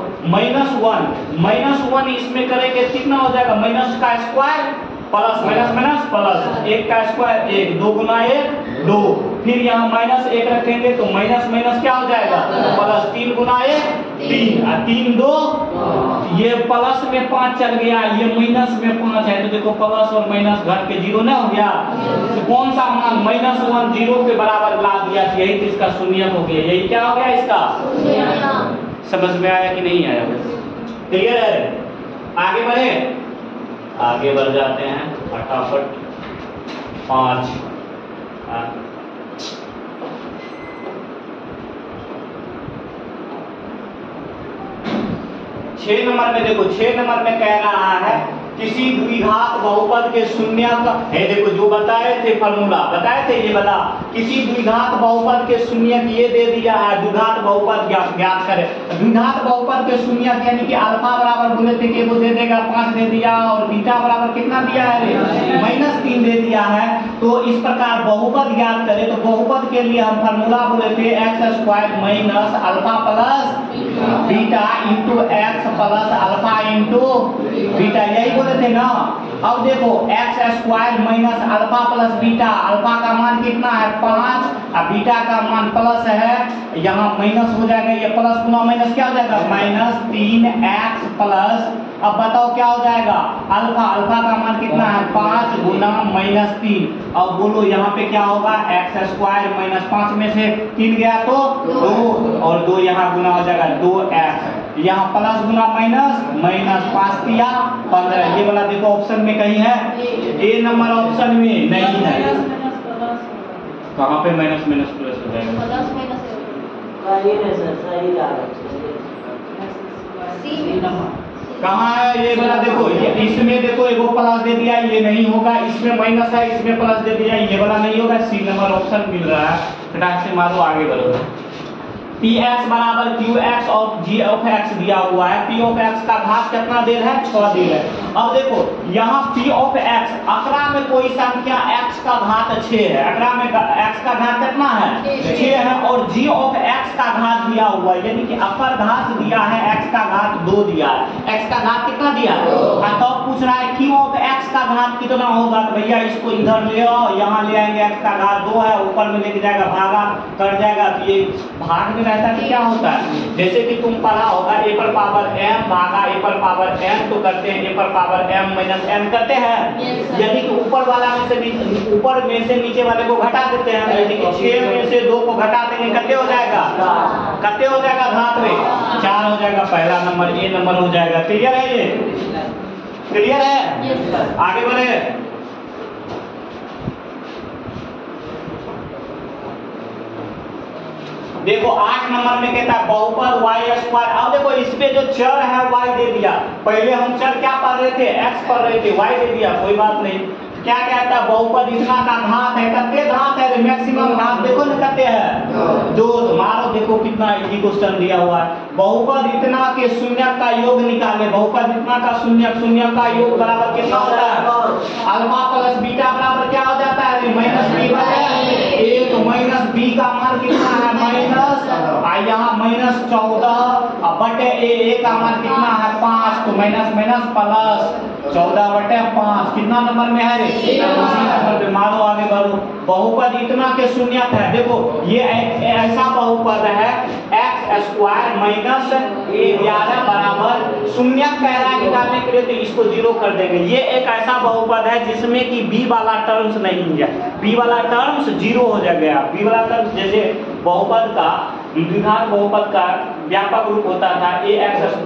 -1 इसमें करेंगे कितना हो जाएगा, माइनस का स्क्वायर प्लस माइनस प्लस 1 का स्क्वायर 1, 2 गुना 1 2, फिर यहाँ -1 रखेंगे तो माइनस माइनस क्या हो जाएगा प्लस, 3 गुना 1 3 और 3 2, ये प्लस में 5 चल गया, ये माइनस में 5 है, तो देखो प्लस और माइनस घट के 0 ना हो गया, तो कौन सा मान -1 0 के बराबर ला दिया, यही तो इसका शून्यक हो गया, यही क्या हो गया इसका। समझ में आया कि नहीं आया, क्लियर है। आगे बढ़े, आगे बढ़ जाते हैं फटाफट। 5 5 6 नंबर में देखो, 6 नंबर में कह रहा है किसी द्विघात बहुपद के शून्य का, है देखो जो बताए थे फॉर्मूला बताए थे, ये बता किसी द्विघात बहुपद के शून्य ये दे दिया है, द्विघात बहुपद ज्ञात करें। द्विघात बहुपद के शून्य यानी कि अल्फा बराबर बोले थे कि वो दे देगा 5 दे दिया, और बीटा बराबर कितना दिया है -3 दे दिया है। तो इस प्रकार बहुपद ज्ञात करें तो बहुपद के लिए हम फॉर्मूला बोले थे x² minus alpha plus beta into x plus alpha into beta, यही बोले थे ना। अब देखो x² minus alpha plus beta, alpha का मान कितना है 5 और बीटा का मान प्लस है, यहाँ माइनस हो जाएगा, ये प्लस गुना माइनस क्या हो जाएगा -3x प्लस, अब बताओ क्या हो जाएगा अल्फा, अल्फा का मान कितना है 5 गुना -3। अब बोलो यहाँ पे क्या होगा x² माइनस 5 में से 3 गया तो 2 और 2 यहाँ गुना हो जाएगा 2x, यहाँ प्लस गुना माइनस 5 दिया 15। ये वाला देखो ऑप्शन में कहीं है, ए नंबर ऑप्शन में नहीं है। कहाँ पे माइनस प्लस हो जाएगा, कहाँ है ये वाला देखो, ये इसमें देखो एगो प्लस दे दिया, ये नहीं होगा, इसमें माइनस है इसमें प्लस दे दिया, ये वाला नहीं होगा। सी नंबर ऑप्शन मिल रहा है, फटाक से मारो आगे बढ़ो। Px बराबर Qx और Gx दिया हुआ है, Px का घात कितना दे रहा है 6 दे रहा है। अब देखो यहाँ Px अकरा में कोई संख्या x का घात 6 है, अकरा में x का घात कितना है 6 है, और Gx का घात दिया हुआ है, यानी कि अपर घात दिया है x का घात 2 दिया है, x का घात कितना दिया है। तो पूछ रहा है Qx का घात कितना होगा, तो भैया इसको इधर ले आओ, यहाँ ले आएंगे, x का घात 2 है, ऊपर में लेके जाएगा भागा कट जाएगा, तो ये भाग में रहता है क्या होता है, जैसे कि तुम पढ़ा होगा a पर पावर m भागा a पर पावर n, तो करते हैं a पर पावर m माइनस n करते हैं, यदि कि ऊपर वाला में से ऊपर में से नीचे वाले को घटा देते हैं, यदि कि 6 में से 2 को घटा देंगे कितने हो जाएगा, कितने हो जाएगा घात में 4 हो जाएगा, पहला नंबर ए नंबर हो जाएगा। क्लियर है, ये क्लियर है, आगे बढ़े। देखो 8 नंबर में कहता है बहुपद y²। अब देखो इस पे जो चर है y दे दिया, पहले हम चर क्या पढ़ रहे थे x पढ़ रहे थे, y दे दिया, कोई बात नहीं। क्या कहता है बहुपद इतना का घात है, कितने घात है, मैक्सिमम घात देखो ना कितने है 2, मारो देखो कितना इजी क्वेश्चन दिया हुआ है। बहुपद इतना के शून्य का योग निकाले, बहुपद इतना का शून्य का योग बराबर कितना होता है अल्फा प्लस बीटा बराबर क्या हो जाता है -b/a, तो -b का मान कितना है माइनस, यहाँ -14/a का मान कितना है 5, तो माइनस प्लस 14/5 कितना नंबर में है रे, नंबर पे मारो आगे बढ़ो। बहुपद इतना के शून्य है, देखो ये ऐसा बहुपद है x² माइनस 11 बराबर शून्य कह रहा है निकालने के लिए, तो इसको 0 कर देंगे। ये एक ऐसा बहुपद है जिसमें कि b वाला टर्म्स नहीं है, b वाला टर्म्स 0 हो जाएगा। b वाला टर्म्स जैसे बहुपद का द्विघात बहुपद का व्यापक रूप होता था ax²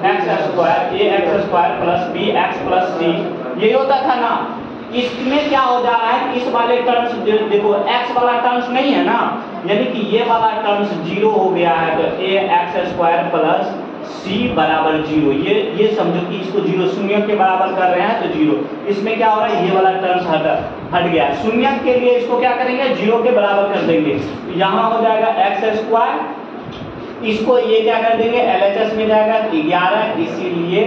plus bx plus c, यही होता था ना। इसमें क्या हो जा रहा है, इस वाले टर्म्स देखो x वाला टर्म्स नहीं है ना, यानी कि ये वाला टर्म्स 0 हो गया है, तो ax² प्लस c बराबर 0। ये समझो कि इसको 0 शून्य के बराबर कर रहे हैं तो 0, इसमें क्या हो रहा है ये वाला टर्म्स हट गया, शून्य के लिए इसको क्या करेंगे 0 के बराबर कर देंगे, यहाँ हो जाएगा x², इसको ये क्या कर देंगे LHS में जाएगा 11, इसीलिए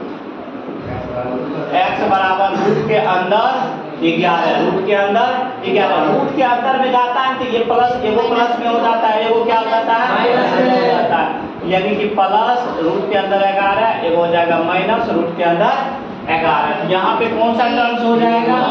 x बराबर रूट के अंदर 11, रूट के अंदर 11, रूट के अंदर में जाता है तो ये प्लस एगो प्लस में हो जाता है, एगो क्या हो जाता है माइनस में हो जाता है, यानी कि प्लस रूट के अंदर 11, एगो हो जाएगा माइनस रूट के अंदर 11। यहाँ पे कौन सा टर्म्स हो जाएगा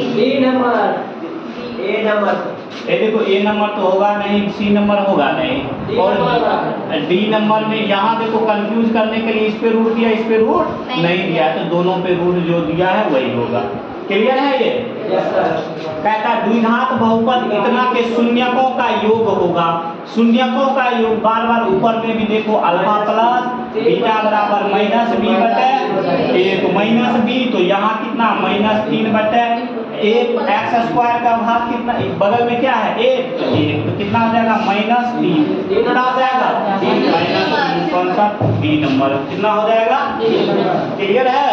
ए नंबर, ये देखो ए नंबर तो होगा नहीं, सी नंबर होगा नहीं, और डी नंबर में यहाँ देखो कंफ्यूज करने के लिए इस पे रूट दिया, इस पे रूट नहीं दिया, तो दोनों पे रूट जो दिया है वही होगा। क्लियर है ये? कहता द्विघात बहुपद इतना के शून्यकों का योग होगा, शून्यकों का योग बार बार ऊपर में भी देखो अल्फा प्लस बीटा बराबर -b/a, तो -b, तो यहाँ कितना -3/a एक एक्स स्क्वायर का भाग कितना, बगल में क्या है एक, तो एक तो कितना हो जाएगा -3, कितना हो जाएगा -3, कौन सा बी नंबर, कितना हो जाएगा, क्लियर है।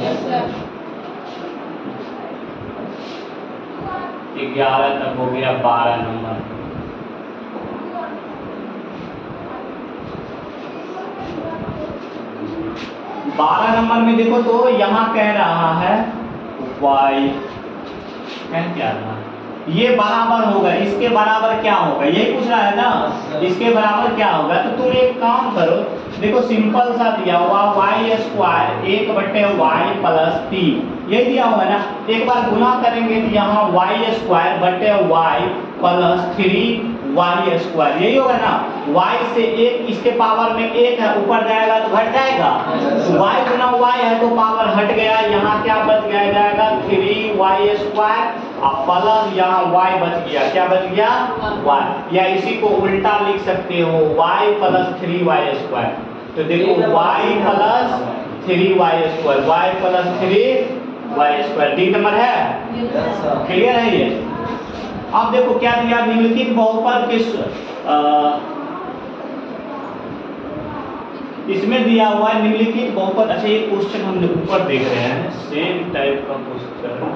11 तक हो गया, 12 नंबर। बारह नंबर में देखो तो यहाँ कह रहा है y क्या रहा है, ये बराबर होगा, इसके बराबर क्या होगा, यही पूछ रहा है ना, इसके बराबर क्या होगा। तो तुम एक काम करो, देखो सिंपल सा दिया हुआ y स्क्वायर 1/y प्लस 3, यही दिया हुआ है ना। एक बार गुना करेंगे तो यहाँ y स्क्वायर बटे y प्लस 3y स्क्वायर, यही होगा ना। y से एक, इसके पावर में एक है, ऊपर जाएगा तो घट जाएगा, तो y गुना y है तो पावर हट गया, यहाँ क्या बच गया जाएगा 3y स्क्वायर, अब प्लस यहाँ y बच गया, क्या बच गया y, या इसी को उल्टा लिख सकते हो y प्लस 3y स्क्वायर। तो देखो y plus 3y square, y plus 3y square, d number है, क्लियर है ये। अब देखो क्या दिया, निम्नलिखित बहुपद के इसमें दिया हुआ है निम्नलिखित बहुपद। अच्छा ये क्वेश्चन हम लोग ऊपर देख रहे हैं, सेम टाइप का क्वेश्चन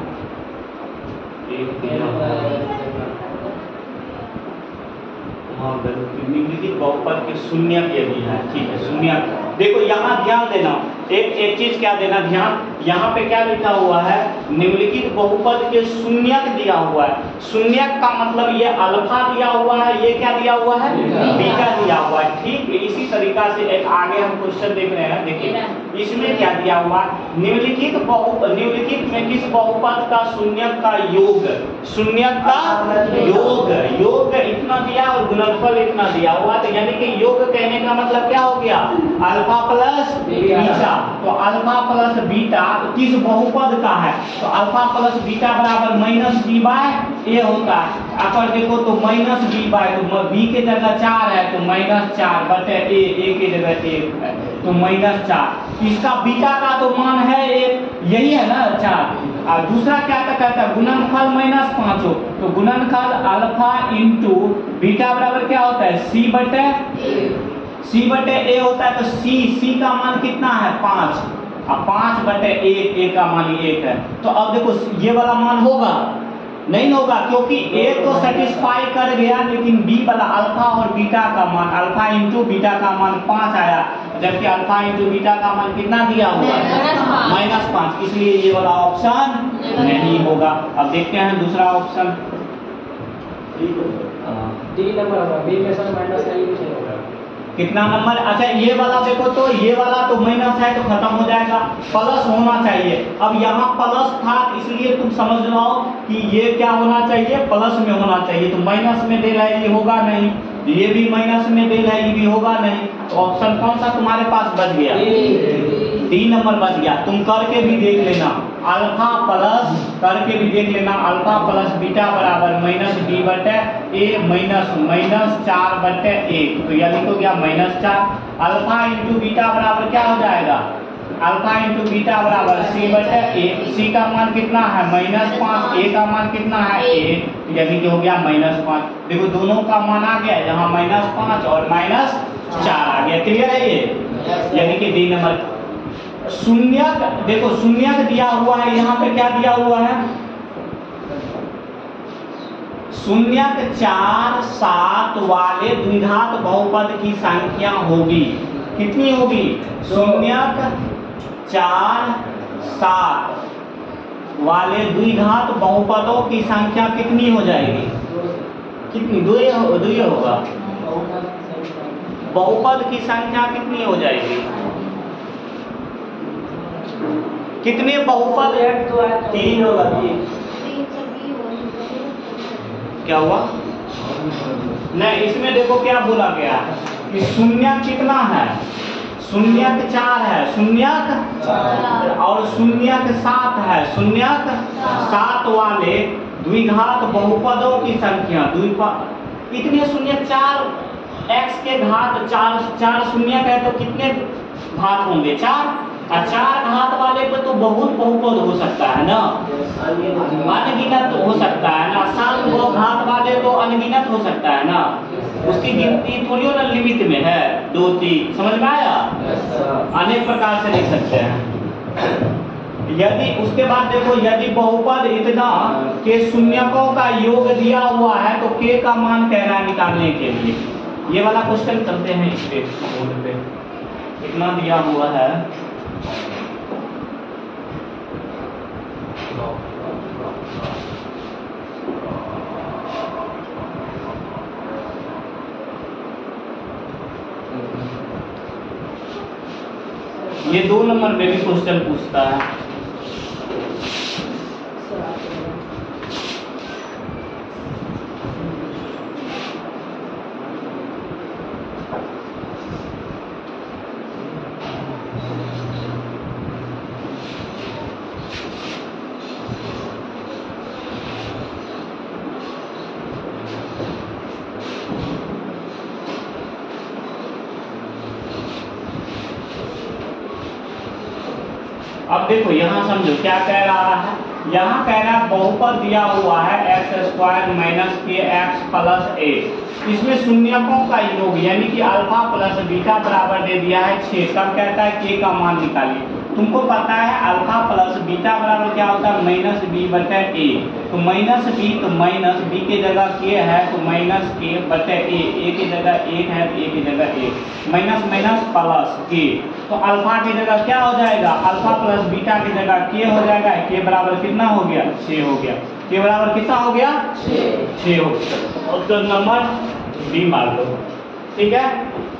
निम्नलिखित बहुपद के शून्यक यदि है, ठीक है शून्यक। देखो यहाँ ध्यान देना, एक चीज क्या देना ध्यान, यहाँ पे क्या लिखा हुआ है, निम्नलिखित बहुपद के शून्यक दिया हुआ है। शून्यक का मतलब ये अल्फा दिया हुआ है, ये क्या दिया हुआ है, बीटा दिया हुआ है, ठीक है। इसी तरीका से एक आगे हम क्वेश्चन देख रहे हैं, देखिए इसमें क्या दिया हुआ, निम्नलिखित में किस बहुपद का शून्यक का योग, शून्यक का योग इतना दिया और गुणनफल इतना दिया हुआ, तो यानी कि योग कहने का मतलब क्या हो गया, अल्फा प्लस बीटा। तो अल्फा प्लस बीटा किस बहुपद का है, तो अल्फा प्लस बीटा बराबर -b/a होता है। अगर देखो तो -b/, तो b के जगह 4 है तो -4 बटे a के जगह 1 है तो -4। इसका बीटा का तो मान है 1, यही है ना 4। और दूसरा क्या कहता है, गुणनफल -5 हो, तो गुणनफल अल्फा इंटू बीटा बराबर क्या होता है c बटे a होता है। तो c का मान कितना है 5, अब 5/1, a का मान 1 है। तो अब देखो ये वाला मान होगा, नहीं होगा, क्योंकि a तो सेटिस्फाई कर गया, लेकिन b वाला अल्फा और बीटा का मान, अल्फा इंटू बीटा का मान 5 आया, जबकि अल्फा इंटू बीटा का मान कितना दिया हुआ है -5, इसलिए ये वाला ऑप्शन नहीं होगा। अब देखते हैं दूसरा ऑप्शन, डी नंबर होगा, बी में सर माइनस का यूज नहीं होगा। कितना नंबर, अच्छा ये वाला देखो तो ये वाला तो माइनस है तो खत्म हो जाएगा, प्लस होना चाहिए। अब यहाँ प्लस था इसलिए तुम समझ लो कि ये क्या होना चाहिए, प्लस में होना चाहिए, तो माइनस में डेल है ये होगा नहीं, ये भी माइनस में डेल है ये भी होगा नहीं। तो ऑप्शन कौन सा तुम्हारे पास बच गया, डी नंबर बच गया। तुम करके भी देख लेना, अल्फा प्लस करके भी देख लेना, अल्फा प्लस बीटा बराबर -b/a -4/1, तो यह लिखो क्या -4। अल्फा इंटू बीटा बराबर क्या हो जाएगा, अल्फा इंटू बीटा बराबर c/a, c का मान कितना है -5, a का मान कितना है 1, यानी कि हो गया -5। देखो दोनों का मान आ गया, यहाँ -5 और -4 आ गया, क्लियर है ये, यानी कि डी नंबर। शून्यक देखो शून्यक दिया हुआ है, यहाँ पे क्या दिया हुआ है, शून्यक 4, 7 वाले द्विघात बहुपद की संख्या होगी, कितनी होगी, शून्यक 4, 7 वाले द्विघात बहुपदों की संख्या कितनी हो जाएगी, कितनी, 2 होगा, बहुपद की संख्या कितनी हो जाएगी, कितने बहुपद, 3 होगा, 3 क्या हुआ, नहीं इसमें देखो क्या बोला गया कि शून्यक कितना है, शून्यक 4 है, शून्यक और शून्यक 7 है, शून्यक 7 वाले द्विघात बहुपदों की संख्या, इतने शून्यक 4 x के घात 4 शून्यक है तो कितने घात होंगे 4, चार घात वाले पे तो बहुत बहुपद हो सकता है ना, अनगिनत हो सकता है ना। सात घात वाले तो अनगिनत हो सकता है ना, उसकी गिनती थोड़ी ना लिमिट में है, 2 3, समझ में आया। अनेक प्रकार से लिख सकते हैं। यदि उसके बाद देखो, यदि बहुपद इतना के शून्यकों का योग दिया हुआ है तो के का मान कह रहा है निकालने के लिए। ये वाला क्वेश्चन करते हैं इस पे, बोर्ड पे इतना दिया हुआ है। ये 2 नंबर में भी क्वेश्चन पूछता है। अब देखो यहाँ समझो क्या कह रहा है। यहाँ कह रहा है बहुपद दिया हुआ है x² माइनस के x प्लस ए। इसमें शून्यकों का योग यानी कि अल्फा प्लस बीटा बराबर दे दिया है 6। तब कहता है के का मान निकालिए। तुमको पता है अल्फा प्लस बीटा बराबर क्या होता है, माइनस बी बटे ए। तो माइनस बी, तो माइनस बी की जगह के है तो माइनस के बटे ए की जगह 1 है तो ए की जगह 1, माइनस माइनस प्लस के। तो अल्फा की जगह क्या हो जाएगा, अल्फा प्लस बीटा की जगह के हो जाएगा। के बराबर कितना हो गया, 6 हो गया। के बराबर कितना हो गया, 6 हो गया। और तो नंबर बी मार दो, ठीक है।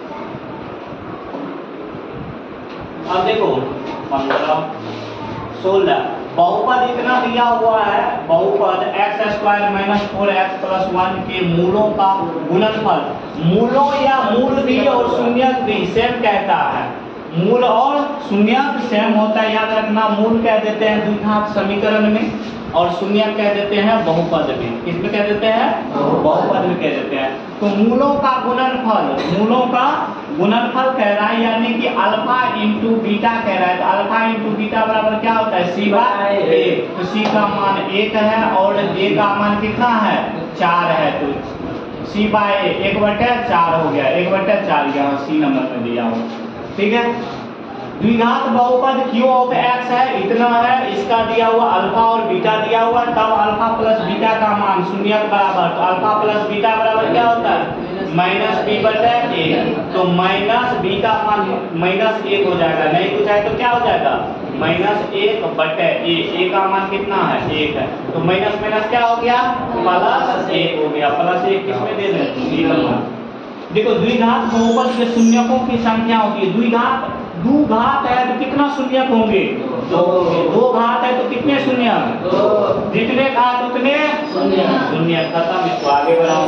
अब देखो 15 16 बहुपद इतना दिया हुआ है, बहुपद x² माइनस 4x प्लस 1 के मूलों का गुणनफल। मूलों या मूल भी और शून्यक भी सेम कहता है। मूल और शून्यक सेम होता है, याद रखना। मूल कह देते हैं द्विघात समीकरण में और शून्यक कह देते हैं बहुपद में। किसमें कह देते हैं, बहुपद में कह देते हैं। तो मूलों का गुणनफल, मूलों का गुणनफल कह रहा है यानी कि अल्फा इंटू बीटा कह रहा है। तो अल्फा इंटू बीटा बराबर क्या होता है, सी बाय ए। तो सी का मान 1 है और ए का मान कितना है, 4 है। तो सी बाय ए 1/4 हो गया, 1/4 यहाँ सी नंबर में दिया हुआ, ठीक है। द्विघात बहुपद क्यू ऑफ x है, इतना है। इसका दिया हुआ अल्फा और बीटा दिया हुआ, तब अल्फा प्लस बीटा का मान शून्य के बराबर। तो अल्फा प्लस बीटा बराबर क्या होता है, माइनस बी बटे ए। तो माइनस बी का मान माइनस 1 हो जाएगा, नहीं कुछ है तो क्या हो जाएगा, माइनस 1 बटे ए का मान कितना है, 1 है। तो माइनस माइनस क्या हो गया, प्लस 1 हो गया। प्लस 1 किसमें दे दें, देखो द्विघात बहुपद के शून्यकों की संख्या होती है। द्विघात, दो घात है तो कितना शून्यक होंगे, 2 घात है तो कितने शून्यक, जितने घात उतने शून्यक। खत्म, इसको आगे बढ़ाओ।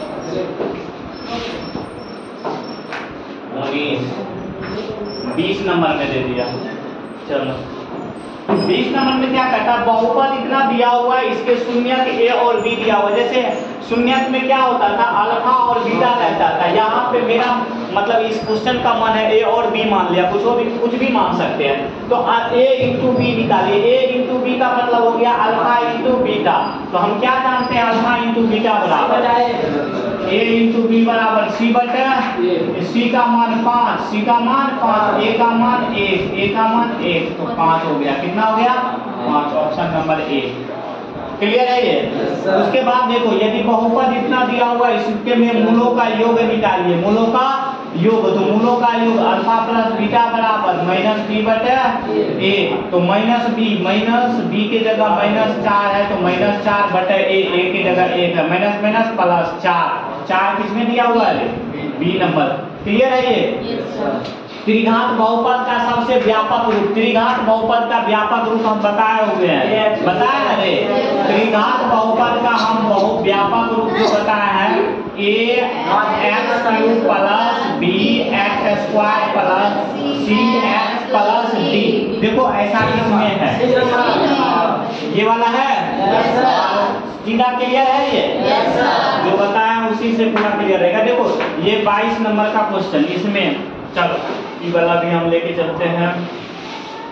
20 नंबर में दे दिया। चलो 20 नंबर में क्या कहता है, बहुपद इतना दिया हुआ है, इसके शून्यक ए और बी दिया हुआ। जैसे शून्यक में क्या होता था, अल्फा और बीटा रहता था। यहाँ पे मेरा मतलब इस क्वेश्चन का मान है ए और बी मान लिया, कुछ भी मान सकते हैं। तो ए इंटू बी निकालिए। ए इंटू बी का मतलब हो गया अल्फा इंटू बीटा। तो हम क्या जानते हैं, अल्फा इंटू बीटा बराबर ए इंटू बी बराबर सी बटे सी का मान 5, सी का मान 5, ए का मान 1, ए का मान 1, तो 5 हो गया। कितना हो गया, 5। ऑप्शन नंबर ए क्लियर है ये। उसके बाद देखो, यदि बहुपद इतना दिया हुआ है, इसके में मूलों का योग निकालिए। मूलों का योग, तो मूलों का योग अल्फा प्लस बीटा बराबर माइनस बी बटे ए। तो माइनस बी की जगह -4 है तो -4 बटे ए की जगह 1 है। माइनस माइनस प्लस 4 किसमें दिया हुआ है, बी नंबर। क्लियर है ये। त्रिघात बहुपद का सबसे व्यापक रूप, त्रिघात बहुपद का व्यापक रूप हम बताए हुए हैं, बताया रे। त्रिघात बहुपद का हम बहुत व्यापक रूप जो बताया है, ax³ plus bx² plus cx plus d। देखो ऐसा इसमें है, ये वाला है सीधा क्लियर है। ये जो बताया उसी से पूरा क्लियर रहेगा। देखो ये 22 नंबर का क्वेश्चन, इसमें चलो ये वाला भी हम लेके चलते हैं।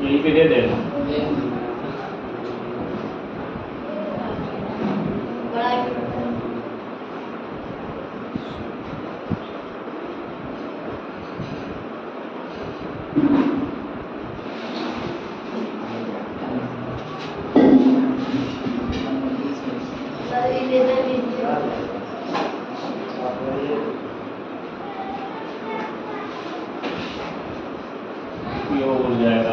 यहीं पे दे देना। ये हो जाएगा।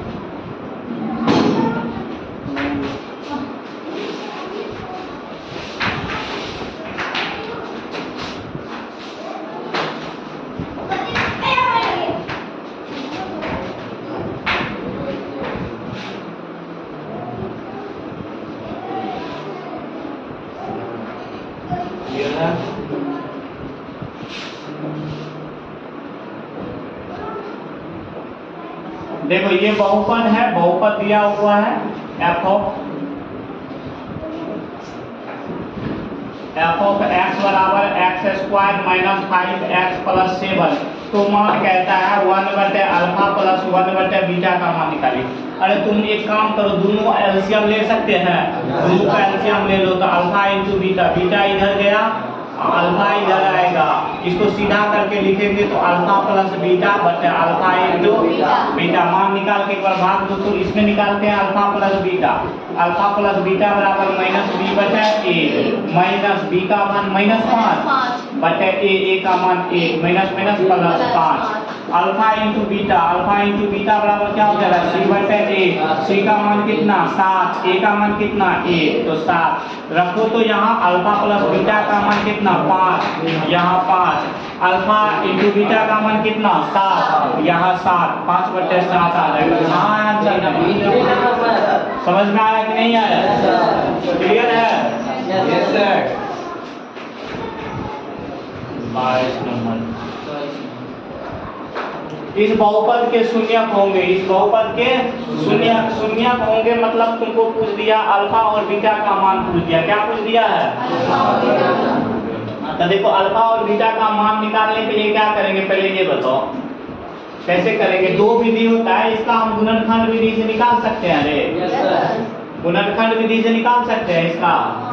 ये है देखो, ये बहुपद है, बहुपद दिया हुआ है f ऑफ x बराबर x square minus 5x plus 7। तो मान कहता है 1/अल्फा प्लस 1/बीटा का मान निकालिए। अरे तुम एक काम करो, दोनों एलसीएम ले सकते हैं, दोनों का एलसीएम ले लो। तो अल्फा इंटू बीटा, बीटा इधर गया, अल्फा इधर आएगा। इसको सीधा करके लिखेंगे तो अल्फा प्लस बीटा बटे अल्फा इंटू बीटा। मान निकाल के एक बार भाग दो तो इसमें निकालते हैं alpha plus beta. Alpha plus beta बराबर माइनस बी बटे ए, माइनस बी का मान माइनस 5 बटे ए का मान 1, minus minus plus 5। Alpha into beta, alpha into beta बराबर क्या हो जाएगा, सी बटे ए। सी का मान कितना 7, ए का मान कितना 1, तो 7 रखो। तो यहाँ अल्फा प्लस बीटा का मान कितना 5, यहाँ 5। अल्फा इंटू बीटा का मान कितना 7, यहाँ 7, 5/7 आ जाएगा। हाँ आंसर समझ में आया कि नहीं आया? क्लियर है? Yes sir. 22 नंबर। इस बहुपद के शून्यक होंगे, इस बहुपद के शून्यक होंगे, मतलब तुमको पूछ दिया अल्फा और बीटा का मान पूछ दिया। क्या पूछ दिया है? तो देखो, अल्फा और बीटा का मान निकालने के लिए क्या करेंगे, पहले ये बताओ कैसे करेंगे। दो विधि होता है, इसका हम गुणनखंड विधि से निकाल सकते हैं। अरे गुणनखंड विधि से निकाल सकते हैं इसका।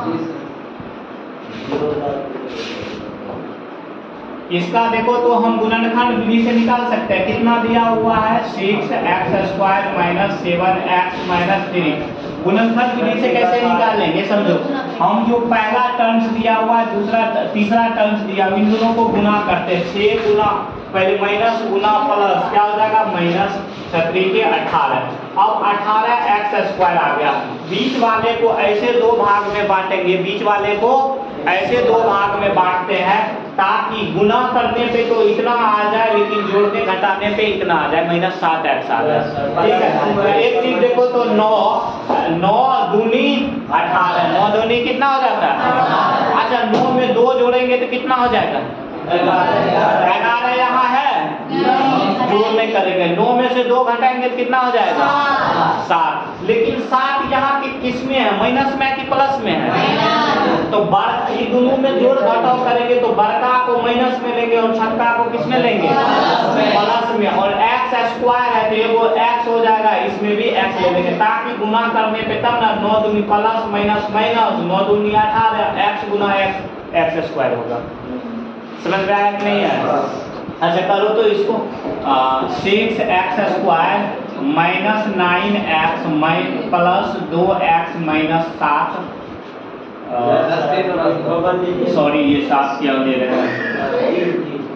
इसका देखो तो हम गुणनखंड विधि से निकाल सकते हैं। कितना दिया हुआ है, 6x square minus 7x minus 3। गुणनखंड विधि से कैसे निकालेंगे समझो। हम जो पहला टर्म्स दिया हुआ है, दूसरा तीसरा टर्म्स दिया, इन दोनों को गुना करते हैं। 6 गुना, पहले माइनस गुना प्लस, क्या हो जाएगा माइनस 3 के 18। अब 18x स्क्वायर आ गया। बीच वाले को ऐसे दो भाग में बांटेंगे, बीच वाले को ऐसे दो भाग में बांटते हैं ताकि गुना करने पे तो इतना आ जाए, लेकिन जोड़ने घटाने पे इतना आ जाए, माइनस 7x आ जाए। ठीक है, एक चीज देखो तो 9 दूनी 18, 9 दूनी कितना हो जाता है? अच्छा, 9 में 2 जोड़ेंगे तो कितना हो जाएगा? 11 यहाँ है, जोड़ने करेंगे। 9 में से 2 घटाएंगे तो कितना हो जाएगा? 7। लेकिन 7 यहाँ की किस में है, माइनस में कि प्लस में है? तो ये दोनों में जोड़ घटाव करेंगे तो बड़का को माइनस में लेंगे और छोटका को किस में लेंगे? प्लस में। और x स्क्वायर है तो ये वो x हो जाएगा, इसमें भी x ले लेंगे ताकि गुना करने पे तब ना 9 दूनी प्लस माइनस माइनस, 9 दूनी 18, x गुना x स्क्वायर होगा। समझ में आया कि नहीं आया? अच्छा करो तो इसको 6x square minus 9x plus 2x minus 7। Sorry, ये 7 क्या दे रहे हैं,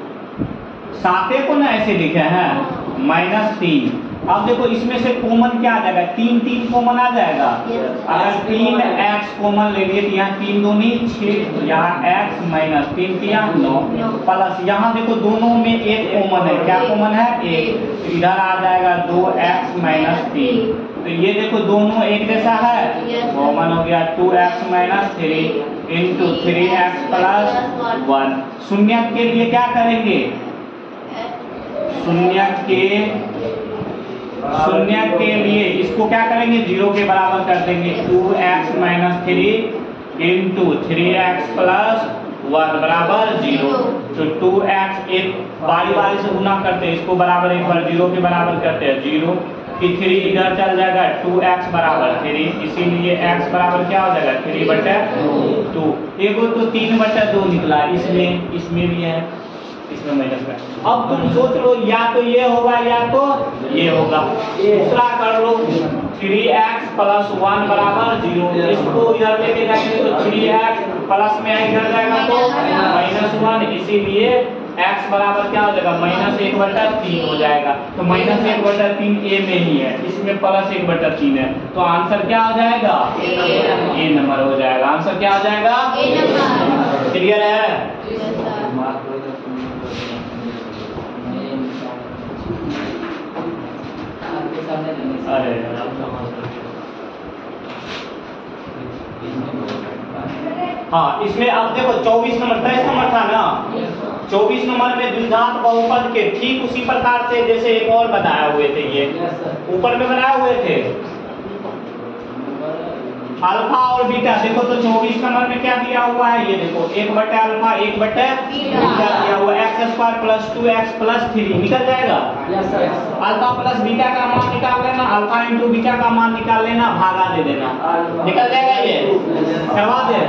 7 को ना ऐसे लिखे हैं -3। अब देखो इसमें से कॉमन क्या आ जाएगा, 3 कॉमन आ जाएगा। अगर 3x कॉमन ले लिए तो यहाँ 3 दूनी 6, यहाँ x माइनस 3 किया 9 प्लस, यहाँ देखो दोनों में एक कॉमन है। क्या कॉमन है? 1। इधर आ जाएगा 2x माइनस 3। तो ये देखो दोनों एक जैसा है, कॉमन हो गया 2x minus 3 into 3x plus 1। शून्यक के लिए क्या करेंगे, शून्यक के लिए इसको क्या करेंगे, 0 के बराबर कर देंगे। 2x minus 3 into 3x plus 1 बराबर 0। तो 2x एक बारी बारी से गुना करते हैं, इसको बराबर एक बार 0 के बराबर करते हैं 0। कि 3 इधर चल जाएगा 2x बराबर 3, इसीलिए x बराबर क्या हो जाएगा 3/2। एगो तो 3/2 निकला, इसमें भी है, इसमें माइनस का। अब तुम सोच लो या तो ये होगा या तो ये होगा। दूसरा कर लो 3x + 1 बराबर 0। इसको इधर लेके जाएंगे तो 3x प्लस में इधर जाएगा तो -1, इसीलिए x बराबर क्या हो जाएगा -1/3 हो जाएगा। तो -1/3 a में ही है, इसमें +1/3 है, तो आंसर क्या हो जाएगा a नंबर हो जाएगा। आंसर क्या हो जाएगा a नंबर। क्लियर है? अरे हाँ, इसमें अब देखो 24 नंबर 23 नंबर था ना, 24 नंबर में द्विघात बहुपद के ठीक उसी प्रकार से जैसे एक और बताए हुए थे, ये ऊपर में बनाए हुए थे अल्फा और बीटा। देखो तो 24 नंबर में क्या दिया हुआ है, ये देखो 1/अल्फा 1/बीटा दिया हुआ, x² + 2x + 3 निकल जाएगा। अल्फा प्लस बीटा का मान निकाल लेना, अल्फा इंटू बीटा का मान निकाल लेना, भागा दे देना, निकल जाएगा। ये करवा दे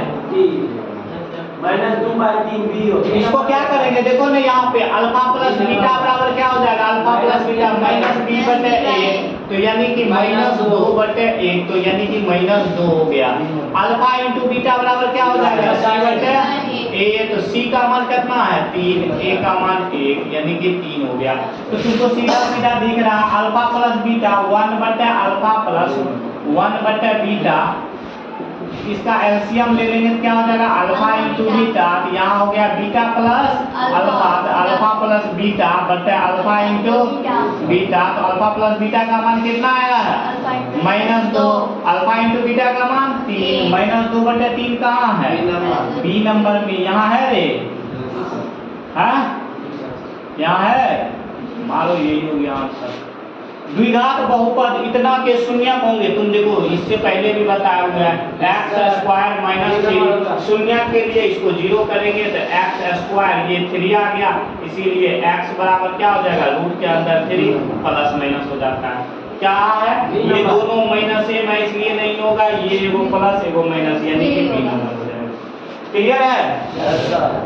-2/3b। इसको क्या करेंगे देखो ना, यहाँ पे अल्फा प्लस बीटा बराबर क्या हो जाएगा, अल्फा प्लस बीटा -b/1, तो यानी कि -2/1, तो यानी कि -2 हो गया। अल्फा इंटू बीटा बराबर क्या हो जाएगा c/a, तो c का मान कितना है 3, a का मान 1, यानी कि 3 हो गया। तो तुमको सीधा सीधा दिख रहा है अल्फा प्लस बीटा 1/अल्फा + 1/बीटा, इसका एलसीएम ले लेंगे तो क्या हो जाएगा अल्फा इंटू बीटा, तो यहाँ हो गया बीटा प्लस अल्फा, तो अल्फा प्लस बीटा बटे अल्फा इंटू बीटा, तो अल्फा प्लस बीटा का मान कितना आएगा -2, अल्फा इंटू बीटा का मान 3, -2/3 कहाँ है बी नंबर में, यहाँ है रे, हाँ यहाँ है, मारो यही हो गया आंसर। द्विघात बहुपद इतना के शून्यक होंगे, तुम देखो इससे पहले भी बताया हुआ है x² - 3, शून्यक के लिए इसको 0 करेंगे तो x², ये 3 आ गया, इसीलिए x बराबर क्या हो जाएगा रूट के अंदर 3 प्लस माइनस हो जाता है। क्या है ये दोनों माइनस है, इसलिए नहीं होगा, ये एगो प्लस एगो माइनस, यानी कि b नंबर हो जाएगा। क्लियर है?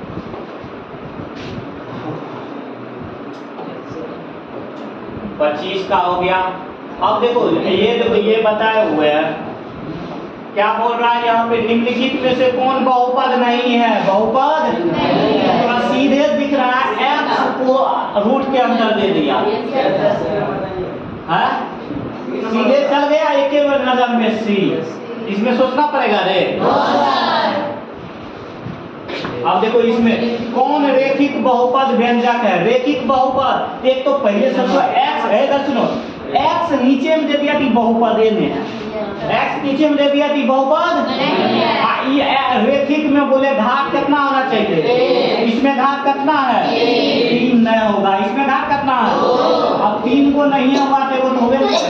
25 का हो गया। अब देखो ये बताए हुए हैं, क्या बोल रहा है यहाँ पे, निम्नलिखित में से कौन बहुपद नहीं है, बहुपद तो सीधे दिख रहा है x को रूट के अंदर दे दिया है, सीधे चल गया एक नजर में c, इसमें सोचना पड़ेगा रे। अब देखो इसमें कौन रेखिक बहुपद व्यंजक है, रेखिक बहुपद, एक तो पहले सबको x है, इधर सुनो, x नीचे में दे दिया थी बहुपद में है, x नीचे में दे दिया थी बहुपद, रेखिक में बोले घात कितना होना चाहिए, इसमें घात कितना है 3 नहीं होगा, इसमें घात कितना है, अब 3 को नहीं होगा तो वो होगा नहीं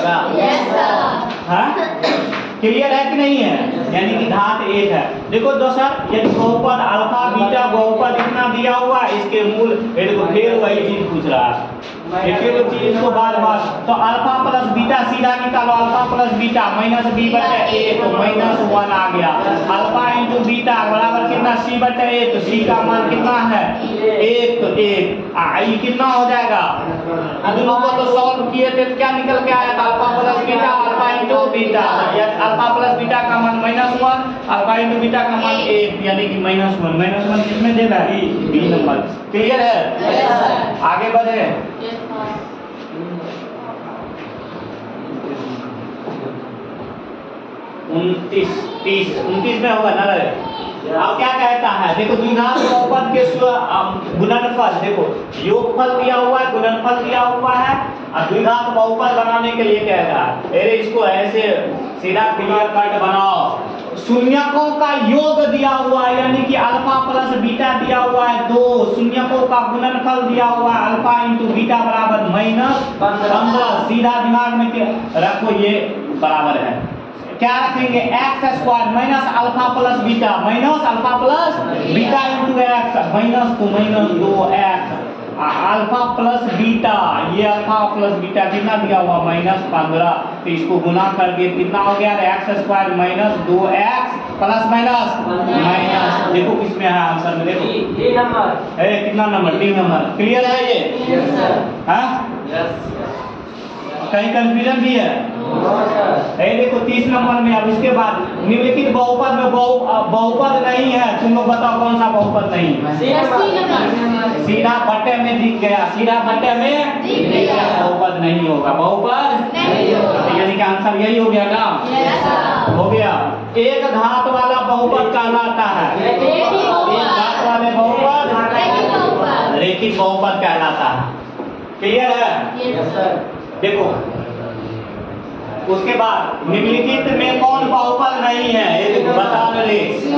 होगा। क्लियर है कि नहीं है, यानी कि घात 1 है। देखो दोस्तों यदि बहुपद अल्फा बीटा बहुपद इतना दिया हुआ, इसके मूल देखो फिर वही चीज पूछ रहा है, एक चीज को बार बार, तो अल्फा प्लस बीटा सीधा निकालो, अल्फा प्लस बीटा -b/a, तो -1 आ गया, अल्फा इंटू बीटा बराबर कितना c/a, तो c का मान कितना है 1, तो 1 ये कितना हो जाएगा, दोनों को तो सॉल्व किए थे तो क्या निकल के आया था alpha plus beta alpha into beta, alpha plus beta का मान -1, अल्फा इंटू बीटा का मान 1, यानी कि -1 किसमें देगा बी नंबर। क्लियर है? आगे बढ़े। 29 में होगा ना रे। अब क्या कहता है देखो, द्विघात बहुपद के गुणनफल, देखो योगफल दिया हुआ है, गुणनफल दिया हुआ है, और द्विघात बहुपद बनाने के लिए कहता है, अरे इसको ऐसे सीधा क्लियर कट बनाओ, शून्यकों का योग दिया हुआ है, यानी कि अल्फा प्लस बीटा दिया हुआ है 2, शून्यकों का गुणनफल दिया हुआ है अल्फा इंटू बीटा बराबर -15, सीधा दिमाग में रखो, ये बराबर है क्या रखेंगे x² minus alpha plus beta, minus alpha plus beta into x, minus तो -2x अल्फा प्लस बीटा, ये अल्फा प्लस बीटा कितना दिया हुआ -15, तो इसको गुना करके कितना हो गया x² minus 2x plus minus minus. देखो किसमें है आंसर में, देखो डी नंबर है कितना नंबर, 3 नंबर। क्लियर है ये? Yes sir. हाँ, यस कहीं कंफ्यूजन भी है? देखो 30 नंबर में। अब इसके बाद निम्नलिखित बहुपद में बहुपद नहीं है, तुम लोग बताओ कौन सा बहुपद नहीं है? सीधा बट्टे में दिख गया, सीधा बट्टे में दिख गया, बहुपद नहीं होगा, बहुपद यानी कि आंसर यही हो गया ना? हो गया। एक घात वाला बहुपद कहलाता है, एक घात वाले बहुपद रेखिक बहुपद कहलाता है। क्लियर है? देखो उसके बाद निम्नलिखित में कौन बहुपद नहीं है, ये बता ले।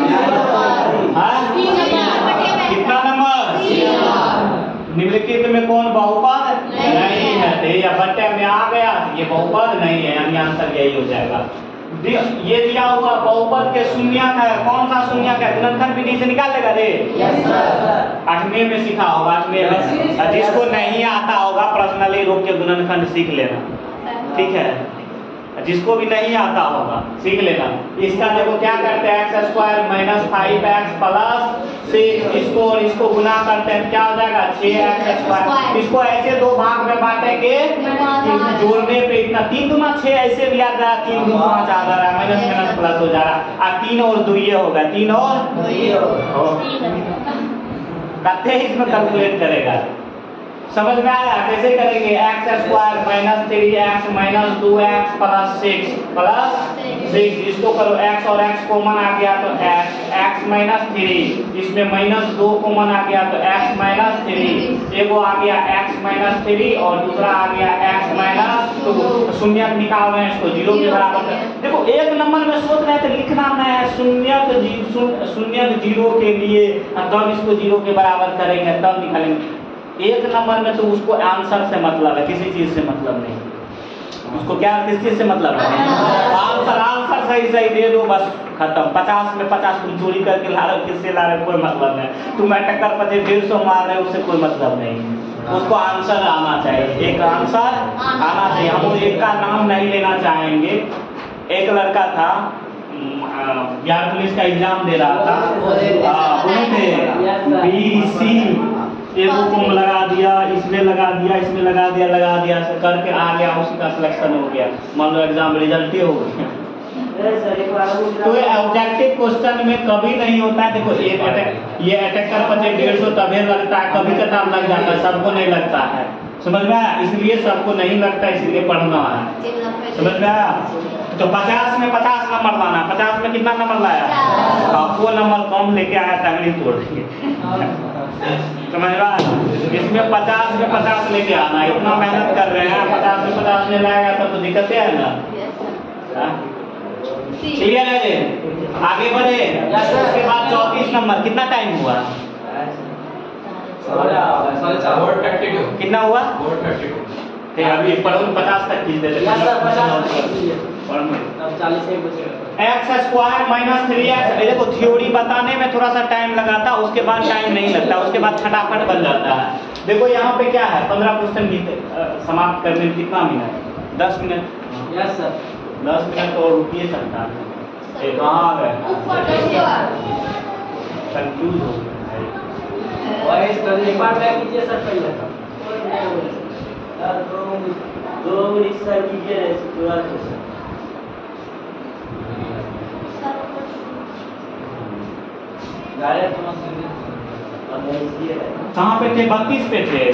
कितना नंबर? निम्नलिखित में कौन बहुपद नहीं है, तो ये बट्टे में आ गया, ये बहुपद नहीं है, यानी आंसर यही हो जाएगा। ये दिया हुआ बहुपद के शून्यक है, कौन सा शून्यक है? गुणनखंड विधि से निकाल लेगा रे। 8वें में सीखा होगा, 8वें में। जिसको नहीं आता होगा पर्सनली रोक के गुणनखंड सीख लेना, ठीक है? जिसको भी नहीं आता होगा सीख लेना। इसका देखो क्या करते हैं, x² माइनस 5x प्लस 6, इसको और इसको गुना करते हैं, क्या हो जाएगा 6x²। इसको ऐसे दो भाग में बांटेंगे, जोड़ने पे इतना 3 दूना 6 ऐसे भी आ जा रहा, 3 दूना 5 आ जा रहा, माइनस माइनस प्लस हो जा रहा, और 3 और 2 ये होगा, 3 और 2 इसमें कैलकुलेट करेगा। समझ में आया? कैसे करेंगे? x² minus 3x minus 2x plus 6 इसको करो, x और x कॉमन आ गया तो x माइनस 3, इसमें माइनस 2 कॉमन आ गया तो x माइनस 3, एगो आ गया x माइनस 3 और दूसरा आ गया x माइनस 2। शून्य निकाल रहे हैं, इसको 0 के बराबर कर। देखो एक नंबर में सोच रहे थे लिखना है शून्य 0 के लिए, तब इसको 0 के बराबर करेंगे तब निकालेंगे। एक नंबर में तो उसको आंसर से मतलब है, किसी चीज से मतलब नहीं। उसको क्या, किस चीज से मतलब है? आंसर सही दे दो बस, खत्म। 50 में 50 तुम चोरी करके ला रहे हो, किससे ला रहे हो कोई मतलब नहीं। तुम टक्कर 150 मार रहे हो, उससे कोई मतलब नहीं। उसको आंसर आना चाहिए, एक आंसर आना चाहिए। हम एक का नाम नहीं लेना चाहेंगे। एक लड़का था बिहार पुलिस का एग्जाम दे रहा था, बोले थे BC एगो को लगा दिया, इसमें लगा दिया, इसमें लगा दिया करके आ गया, उसी का सिलेक्शन हो गया। मान लो एग्जाम रिजल्ट ही हो गया। तो ऑब्जेक्टिव क्वेश्चन में कभी नहीं होता है। देखो ये अटैकर 150 तभी लगता है, कभी कतार लग जाता है, सबको नहीं लगता है। समझ में आया? इसलिए सबको नहीं लगता, इसलिए पढ़ना है। समझ में आया? तो 50 में 50 नंबर लाना, 50 में कितना नंबर लाया? वो नंबर कम लेके आया, टंगड़ी तोड़ देंगे। समझ रहा है? इसमें 50 में 50 लेके आना, इतना मेहनत कर रहे हैं, 50 में 50 ले लाएगा तब तो दिक्कतें है ना। क्लियर है? आगे बढ़े। उसके बाद 34 नंबर, कितना टाइम हुआ? कितना हुआ? अभी पढ़ो 50 तक खींच देते। x² minus 3x। देखो थ्योरी बताने में थोड़ा सा टाइम लगाता, उसके बाद टाइम नहीं लगता, उसके बाद फटाफट बन जाता है। देखो यहाँ पे क्या है, 15 क्वेश्चन समाप्त करने में कितना minute? 10 minute. Yes sir. 10 minute और रुकिए सकता है। कहाँ आ गए? कंफ्यूज हो गए। दो मिनट सर कीजिए पूरा। कहाँ पे थे? 32 पे थे।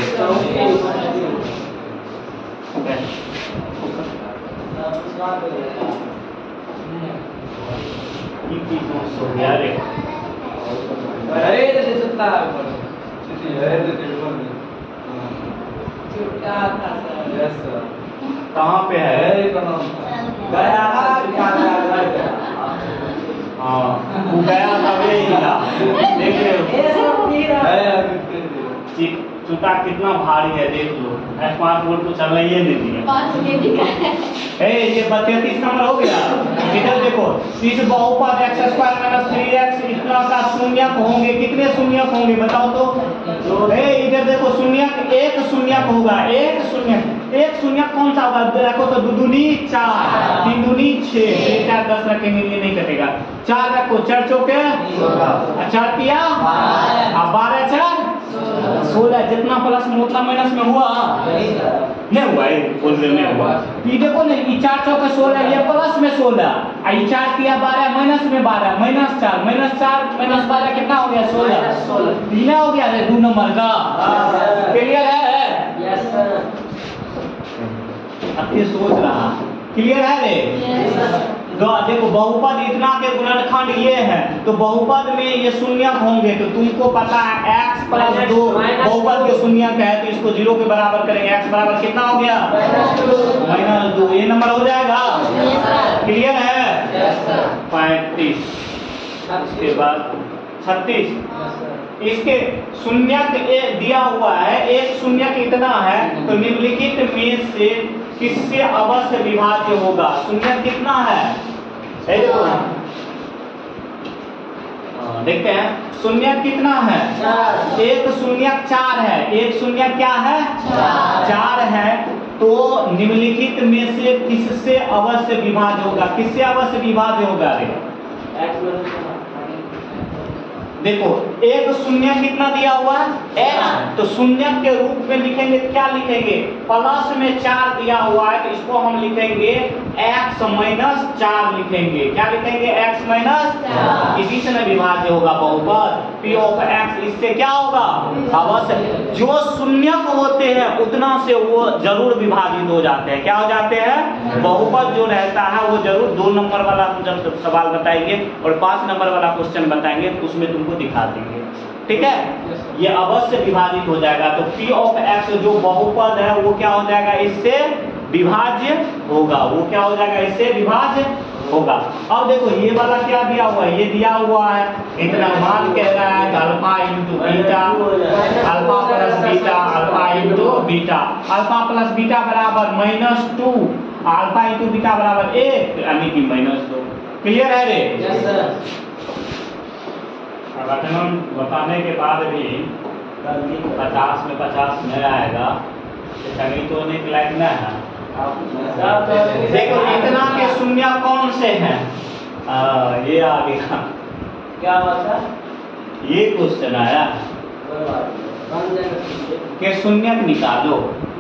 कहाँ पे है? हाँ वो गया था, देख रहे हो? चूता कितना भारी है देख लो, स्मार्ट बोर्ड को चलना ही नहीं दिया। 5 केजी का है। ये 32 नंबर हो गया। इधर देखो, इस बहुपद x² - 3x इतना का शून्यक होंगे, कितने शून्यक होंगे बताओ तो। इधर देखो शून्यक, एक शून्यक होगा, एक शून्यक कौन सा होगा देखो तो, 2 दूनी 4, 3 दूनी 6, 4 10 रखेंगे ये नहीं कटेगा। 4 रखो, 4 चौके 4 तिया 12 4 16, जितना प्लस में उतना माइनस में हुआ नहीं हुआ, नहीं हुआ। ये देखो ना, ये 4 चौके 16, ये प्लस में 16, ये 4 तिया 12 माइनस में 12, -4 - 12 कितना हो गया 16 तीना हो गया रे 2 नंबर का। क्लियर है? Yes sir. अब ये सोच रहा, क्लियर है रे? देखो बहुपद इतना के गुणनखंड ये है, तो बहुपद में ये शून्यक होंगे, तो तुमको पता है x + 2 बहुपद के शून्यक है, तो इसको 0 के बराबर करेंगे। x बराबर कितना हो गया -2, ये नंबर हो जाएगा। क्लियर है? 35, इसके बाद 36, इसके शून्यक दिया हुआ है, एक शून्यक इतना है, तो निम्नलिखित में से किससे अवश्य विभाज्य होगा? शून्यक कितना है? देखो देखते हैं, शून्यक कितना है? एक शून्यक 4 है, एक शून्यक क्या है 4 है, तो निम्नलिखित में से किससे अवश्य विभाज्य होगा? किससे अवश्य विभाज्य होगा रे? देखो एक शून्य कितना दिया हुआ है x, तो शून्य के रूप में लिखेंगे, क्या लिखेंगे? प्लस में 4 दिया हुआ है, तो इसको हम लिखेंगे x - 4 लिखेंगे। क्या लिखेंगे? x - 4। इसी से विभाज्य होगा बहुपद p ऑफ x। इससे क्या होगा? अवश्य जो शून्यक होते हैं उतना से वो जरूर विभाजित हो जाते हैं। क्या हो जाते हैं? बहुपद जो रहता है वो जरूर। 2 नंबर वाला हम जब सवाल बताएंगे और 5 नंबर वाला क्वेश्चन बताएंगे तो उसमें तुमको दिखा देंगे, ठीक है? ये अवश्य विभाजित हो जाएगा। तो p ऑफ x जो बहुपद है वो क्या हो जाएगा? इससे विभाज्य होगा। वो क्या हो जाएगा? इससे विभाज्य होगा। अब देखो ये वाला क्या दिया हुआ है? ये दिया हुआ है इतना मान कह रहा है alpha into beta, alpha plus beta, alpha into beta, alpha plus beta बराबर -2, अल्फा इंटू बीटा बराबर 1, यानी कि -2। क्लियर है रे? Yes sir. घटनम बताने के बाद भी 50 में 50 नहीं आएगा, तो नहीं लगना है। देखो इतना के शून्य कौन से हैं? ये आ गया, क्या बात है? ये क्वेश्चन आया के शून्य निकालो।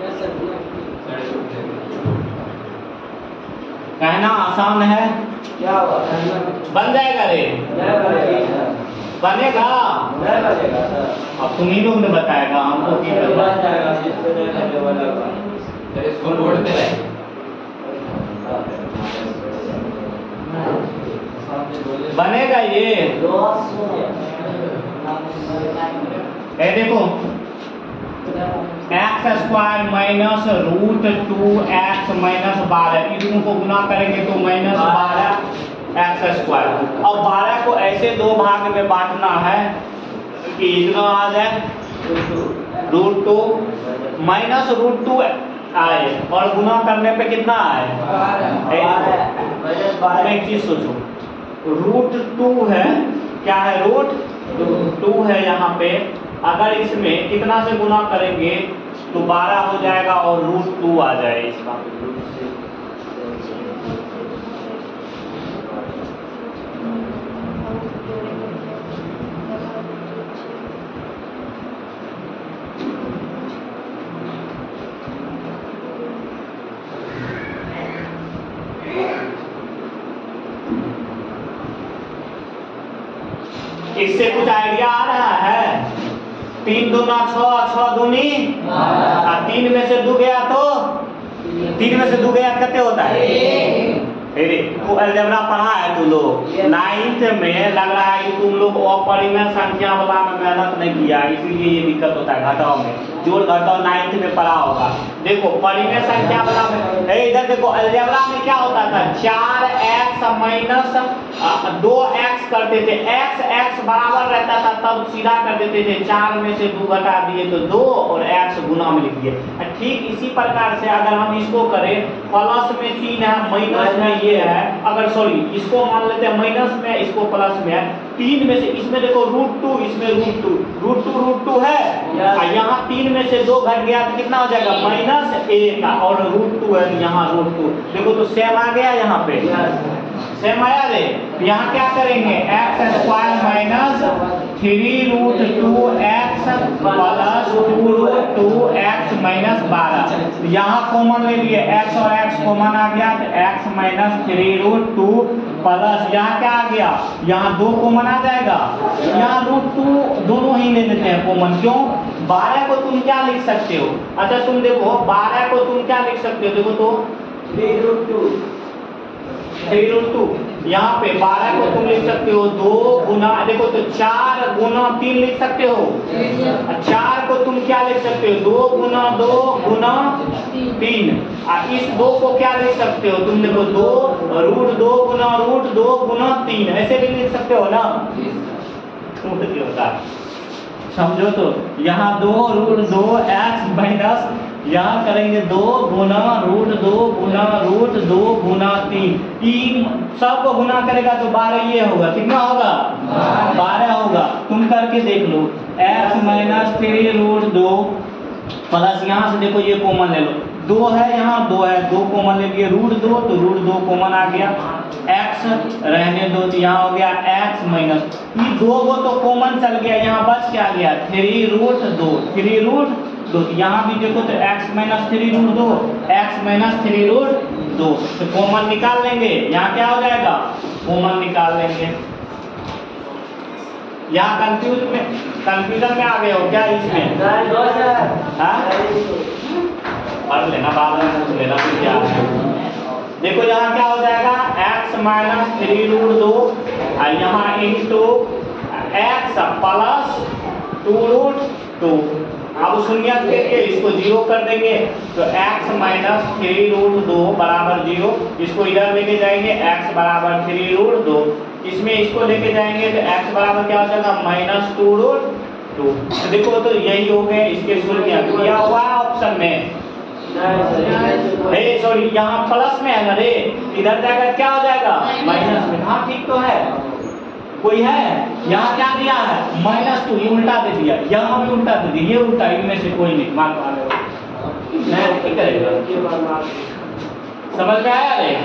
कहना आसान है, क्या हुआ? बन जाएगा रे? बनेगा? अब तुम ही लोग ने बताएगा हमको की बनेगा ये। देखो x² - √2x - 12, इन को गुना करेंगे तो -12x²। अब 12 को ऐसे 2 भाग में बांटना है कि इतना आ जाए √2 -√2 आए और गुना करने पे कितना आए? एक चीज सोचो, √2 है, क्या है? √2 है यहाँ पे। अगर इसमें कितना से गुना करेंगे तो 12 हो जाएगा और √2 आ जाए इसका। इससे कुछ आइडिया आ रहा है? 3 दूना 6, 6 दूनी 3 में से 2 गया तो 3 में से 2 गया कितने होता है? तू अलजेब्रा पढ़ा है तू लोग 9th में, लग रहा है कि तुम लोग अपरिमेय संख्या वाला में मेहनत नहीं किया, इसीलिए ये दिक्कत होता है घटाव में। जोड़ घटाव 9th में पढ़ा होगा। देखो परिमेय संख्या वाला में इधर देखो अलजेब्रा में क्या होता था? 4x 2x करते थे, x बराबर रहता था तब सीधा कर देते थे, 4 में से 2 घटा दिए तो 2 और x गुना में लिख दिए। ठीक इसी प्रकार से अगर हम इसको करें, प्लस में 3 है, माइनस में ये है, अगर सॉरी इसको मान लेते हैं माइनस में, इसको प्लस में है, 3 में से इसमें देखो √2, इसमें √2 है, यहाँ 3 में से 2 घट गया तो कितना हो जाएगा -1 और √2 है, यहाँ √2 देखो तो सेम आ गया, यहाँ पे सेम आया रे। यहाँ क्या करेंगे, x² minus 3√2x plus 2√2x minus 12, यहाँ कॉमन ले लिए, x और x कॉमन आ गया तो x माइनस 3√2 प्लस यहाँ क्या आ गया, यहाँ 2 कॉमन आ जाएगा, यहाँ √2 दोनों ही ले लेते हैं कॉमन, क्यों 12 को तुम क्या लिख सकते हो, अच्छा तुम देखो 12 को तुम क्या लिख सकते हो, देखो तो 3√2 यहाँ पे 12 को तुम लिख सकते हो 2 गुना, देखो तो 4 गुना 3 लिख सकते हो, 4 को तुम क्या लिख सकते हो 2 गुना 3, और इस 2 को क्या लिख सकते हो तुम, देखो 2 √2 गुना 3 ऐसे भी लिख सकते हो ना, समझो तो यहाँ 2√2x माइनस, यहाँ करेंगे 2 गुना √2 गुना 3 सब को गुना करेगा तो 12 ये होगा, कितना होगा 12 होगा। तुम करके देख लो, x माइनस 3√2 प्लस यहाँ से देखो ये कॉमन ले लो, 2 है यहाँ 2 है, 2 कॉमन ले लिए, √2 तो √2 कॉमन आ गया, x रहने दो तो यहाँ हो गया x माइनस, ये 2 को तो कॉमन चल गया, यहाँ बच क्या गया 3√2 तो यहाँ भी देखो तो x माइनस 3√2 तो कॉमन निकाल लेंगे, यहाँ क्या हो जाएगा कॉमन निकाल लेंगे। यहाँ कंफ्यूजन में आ गए हो क्या इसमें, पढ़ लेना बाद में पूछ लेना फिर क्या है। देखो यहाँ क्या हो जाएगा x माइनस 3√2 और यहाँ इंटू x प्लस 2√2, अब शून्य करके इसको 0 कर देंगे तो x माइनस 3√2 बराबर 0, इसको इधर लेके जाएंगे x बराबर 3√2, इसमें इसको लेके जाएंगे तो x बराबर क्या हो जाएगा -2√2। तो देखो तो यही हो गए इसके शून्य दिया हुआ ऑप्शन में, सॉरी यहाँ प्लस में है ना रे, इधर जाएगा क्या हो जाएगा माइनस में, हाँ ठीक तो है, कोई है यहाँ क्या दिया है -2, ये उल्टा दे दिया, यहाँ भी उल्टा दे दिया, ये उल्टा, इनमें से कोई नहीं मार्क वाले नहीं करेगा, समझ में आया रे।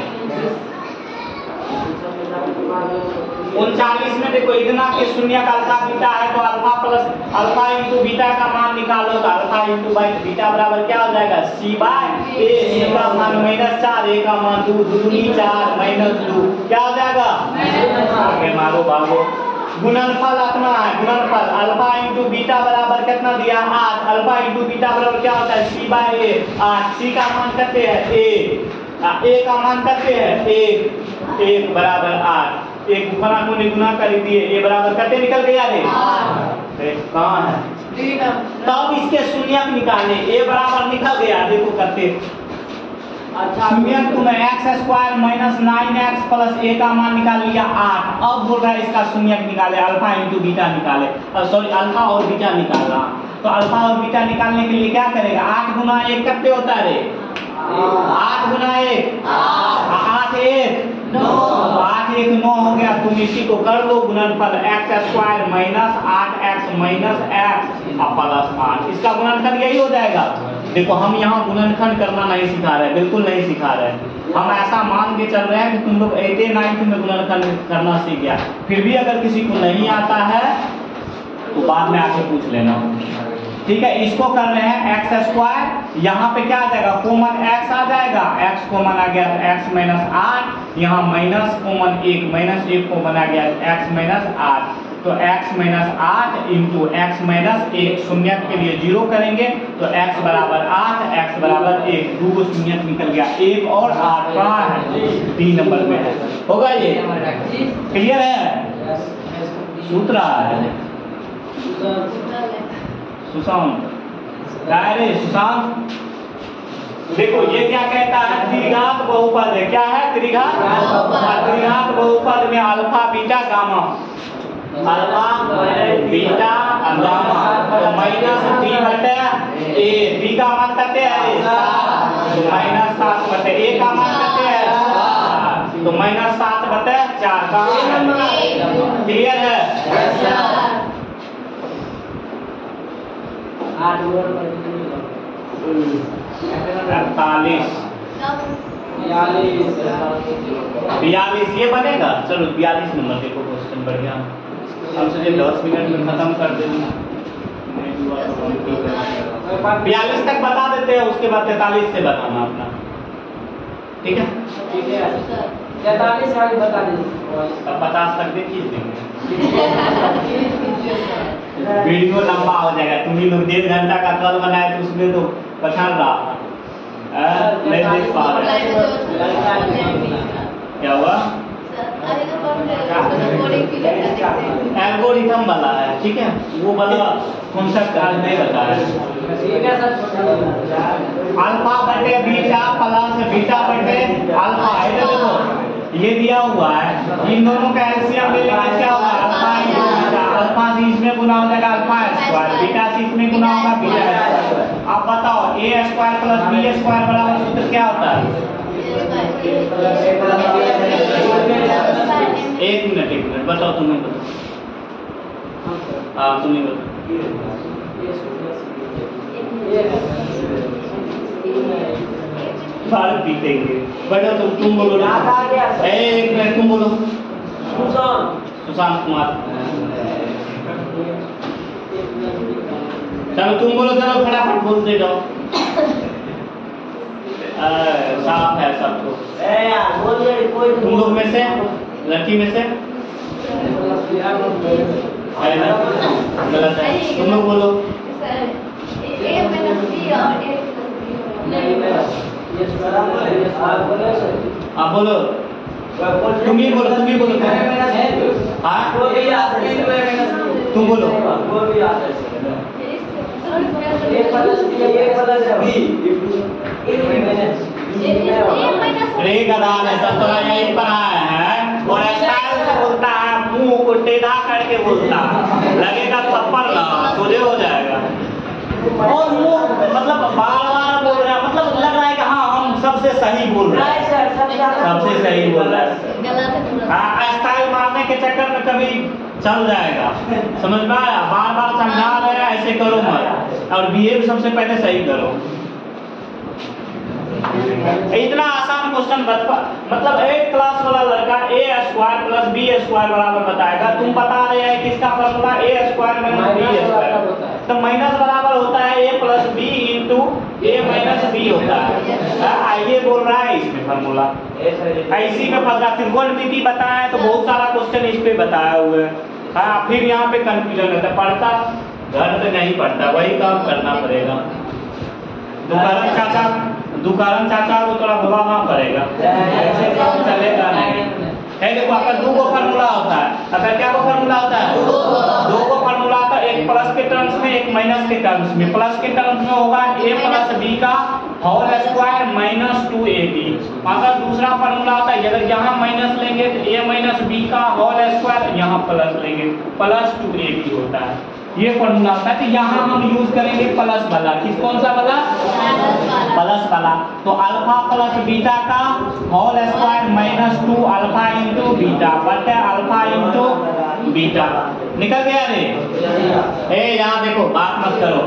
39 में देखो इतना के शून्य का अल्फा बीटा है तो alpha plus alpha into beta का मान निकालो तो अल्फा इंटू बीटा बराबर क्या हो जाएगा c/a, c का मान -4, a का मान 2, 4 -2 क्या हो जाएगा, आगे मारो भागो, गुणनफल अपना है, गुणनफल अल्फा इंटू बीटा बराबर कितना दिया 8, अल्फा इंटू बीटा बराबर क्या होता है c/a, 8, c का मान कितने है a का मान कितने है 1 बराबर 8, एक गुना को निगुना कर दिए, a बराबर कितने निकल गया रे, कहाँ है, तब इसके शून्य निकाले, a बराबर निकल गया, देखो करते अच्छा शून्य तुम्हें x² minus 9x plus a का मान निकाल लिया 8, अब बोल रहा है इसका शून्य निकाले, अल्फा इंटू बीटा निकाले, सॉरी अल्फा और बीटा निकालना, तो अल्फा और बीटा निकालने के लिए क्या करेगा 8 गुना 1 कितने होता है रे, 8 गुना 1 8 1 9, 8 1 9 हो गया, तुम इसी को कर लो गुणनफल x² minus 8x minus x plus 8, इसका गुणनफल यही हो जाएगा। देखो हम यहाँ गुणनखंड करना नहीं सिखा रहे, बिल्कुल नहीं सिखा रहे, हम ऐसा मान के चल रहे हैं कि तुम लोग 8th 9th में गुणनखंड करना सीख गया, फिर भी अगर किसी को नहीं आता है तो बाद में आके पूछ लेना, ठीक है। इसको कर रहे हैं x², यहाँ पे क्या आ जाएगा कॉमन x आ जाएगा, x कॉमन आ गया तो x माइनस 8, यहाँ माइनस कॉमन 1 -1 कॉमन आ गया x माइनस 8, तो x minus 8 into x minus 1, शून्य के लिए 0 करेंगे तो x बराबर 8, x बराबर 1, 2 शून्य निकल गया, 1 और 8 कहाँ है 3 नंबर में है, होगा ये क्लियर है, सूत्र है सुशांत, क्या रे सुशांत देखो ये क्या कहता है, त्रिघात बहुपद है। क्या है? त्रिघात त्रिघात बहुपद में alpha beta gamma, alpha beta gamma minus d बटे ए। बी का मान करते हैं माइनस 7 बटे ए का मान करते हैं तो माइनस 7 बटे 4 का। क्लियर है? 48 42 ये बनेगा। चलो 42 नंबर देखो क्वेश्चन बढ़िया। हम सोचे 10 मिनट में खत्म कर देंगे। 42 तक बता देते हैं, उसके बाद 43 से बताना अपना। ठीक है? 43 आगे बता दीजिए। अब 50 तक दे खींच देंगे। वीडियो लंबा हो जाएगा। तुम ही लोग 1.5 घंटा का कल बनाए तो उसमें तो पछाड़ रहा था। नहीं देख पा रहे। क्या हुआ? एल्गोरिथम वाला है। ठीक है, वो वाला कॉन्सेप्ट आज नहीं बताया। अल्फा बटे बीटा प्लस बीटा बटे अल्फा। देखो ये दिया हुआ है, इन दोनों का एलसीएम ले लेंगे। क्या होगा? Alpha into beta. अल्फा से इसमें गुना हो जाएगा अल्फा स्क्वायर, बीटा से इसमें गुना होगा बीटा स्क्वायर। अब बताओ a square plus b square बराबर सूत्र क्या होता है? एक मिनट बताओ, तुम्हें बताओ। हाँ तुम्हें बताओ। भारत जीतेंगे। बैठो तुम बोलो। एक मिनट तुम बोलो। सुशांत कुमार। चलो तुम बोलो, चलो फटाफट बोलते जाओ। साफ है सबको। तुम लोग में से, लड़की में से है ना? गलत है। तुम लोग बोलो। आप बोलो। तुम ही बोलो, तुम ही बोलो। हाँ तुम बोलो। रे गदान है सब तो यही पर आया है और स्टाइल से बोलता है, मुंह को टेढ़ा करके बोलता है, लगेगा थप्पड़ ना सोझे हो जाएगा। और मुंह मतलब बार बार बोल रहा है, मतलब लग रहा है कि हाँ हम सबसे सही बोल रहे हैं, सबसे सही बोल रहा है। हाँ स्टाइल मारने के चक्कर में कभी चल जाएगा, समझ में आया? बार बार समझा रहे हैं ऐसे करो मत, और बिहेव सबसे पहले सही करो। इतना आसान क्वेश्चन मतलब 8 क्लास वाला लड़का a square plus b square बराबर बताएगा। तुम बता रहे हैं किसका formula? A square minus b square. तो माइनस बराबर होता है a plus b into a minus b होता है। ये बोल रहा है इसमें फॉर्मूला। इसी में फंसा। त्रिकोणमिति बताया है तो बहुत सारा क्वेश्चन इस पे बताया हुआ है। हाँ फिर यहाँ पे कंफ्यूजन रहता है, पढ़ता घर पे नहीं पढ़ता, वही काम करना पड़ेगा। दुकान चाचा को थोड़ा बुलाना पड़ेगा, ऐसे काम चलेगा नहीं। है देखो आपका 2 को फार्मूला होता है। अगर क्या को फार्मूला होता है? 2 को फार्मूला होता है, एक प्लस के टर्म्स में एक माइनस के टर्म्स में। प्लस के टर्म्स में होगा a प्लस b का होल स्क्वायर माइनस 2ab। अगर दूसरा फार्मूला होता है, अगर यहाँ माइनस लेंगे तो a माइनस b का होल स्क्वायर, यहाँ प्लस लेंगे प्लस 2ab होता है। ये फॉर्मूला होता है। तो यहाँ हम यूज करेंगे प्लस वाला। किस कौन सा वाला? प्लस वाला। तो अल्फा प्लस बीटा का whole square minus 2 alpha into beta बटे अल्फा इंटू बीटा। निकल गया रे? यहाँ देखो, बात मत करो।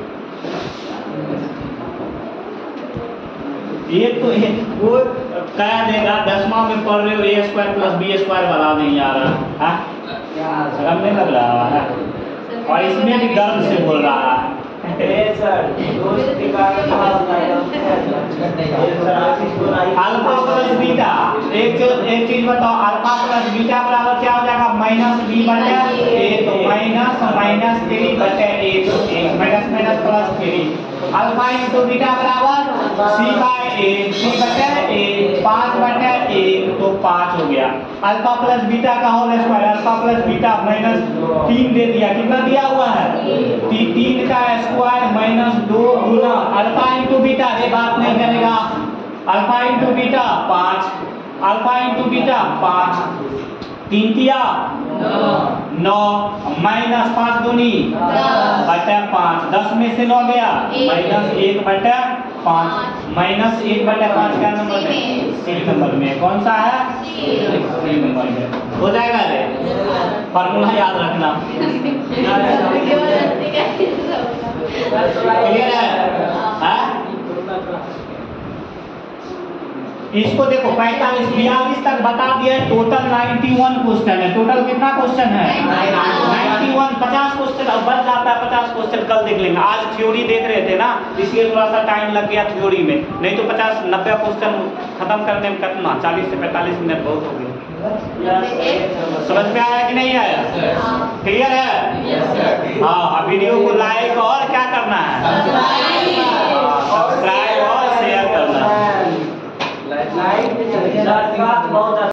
ये तो वो क्या देगा? 10वां में पढ़ रहे हो, a square plus b square वाला नहीं आ रहा है, शर्म नहीं लग रहा है? और इसमें भी गर्व से बोल रहा है। अल्फा प्लस बीटा, एक चीज बताओ, अल्फा प्लस बीटा बराबर क्या हो जाएगा? माइनस बी बटे ए। तो माइनस माइनस 3 बटे a, minus minus plus 3। Alpha into beta बराबर सी बाय ए, सी बटे ए, 5 बटे 1 तो 5 हो गया। अल्फा प्लस बीटा का whole square, alpha plus beta minus 3 दे दिया। कितना दिया हुआ है? 3 का स्क्वायर माइनस 2 गुना अल्फा इंटू बीटा, ये बात नहीं करेगा। Alpha into beta 5, alpha into beta 5, 3 तिया 9 माइनस 5 दूनी बटा 5, 10 में से 9 गया माइनस 1 बटा 5, माइनस 1 बटा 5 क्या नंबर में? सी नंबर में। कौन सा है? सी नंबर में। हो जाएगा रे, फार्मूला याद रखना। क्लियर है? हाँ? इसको देखो 45 42 तक बता दिया। टोटल 91 क्वेश्चन है। टोटल कितना क्वेश्चन है? 91। 50 क्वेश्चन अब बच जाता है। 50 क्वेश्चन कल देख लेंगे। आज थ्योरी देख रहे थे ना, इसलिए थोड़ा सा टाइम लग गया थ्योरी में, नहीं तो 50-90 क्वेश्चन खत्म करने में कितना 40 से 45 मिनट बहुत हो गए। समझ में आया कि नहीं आया? क्लियर है?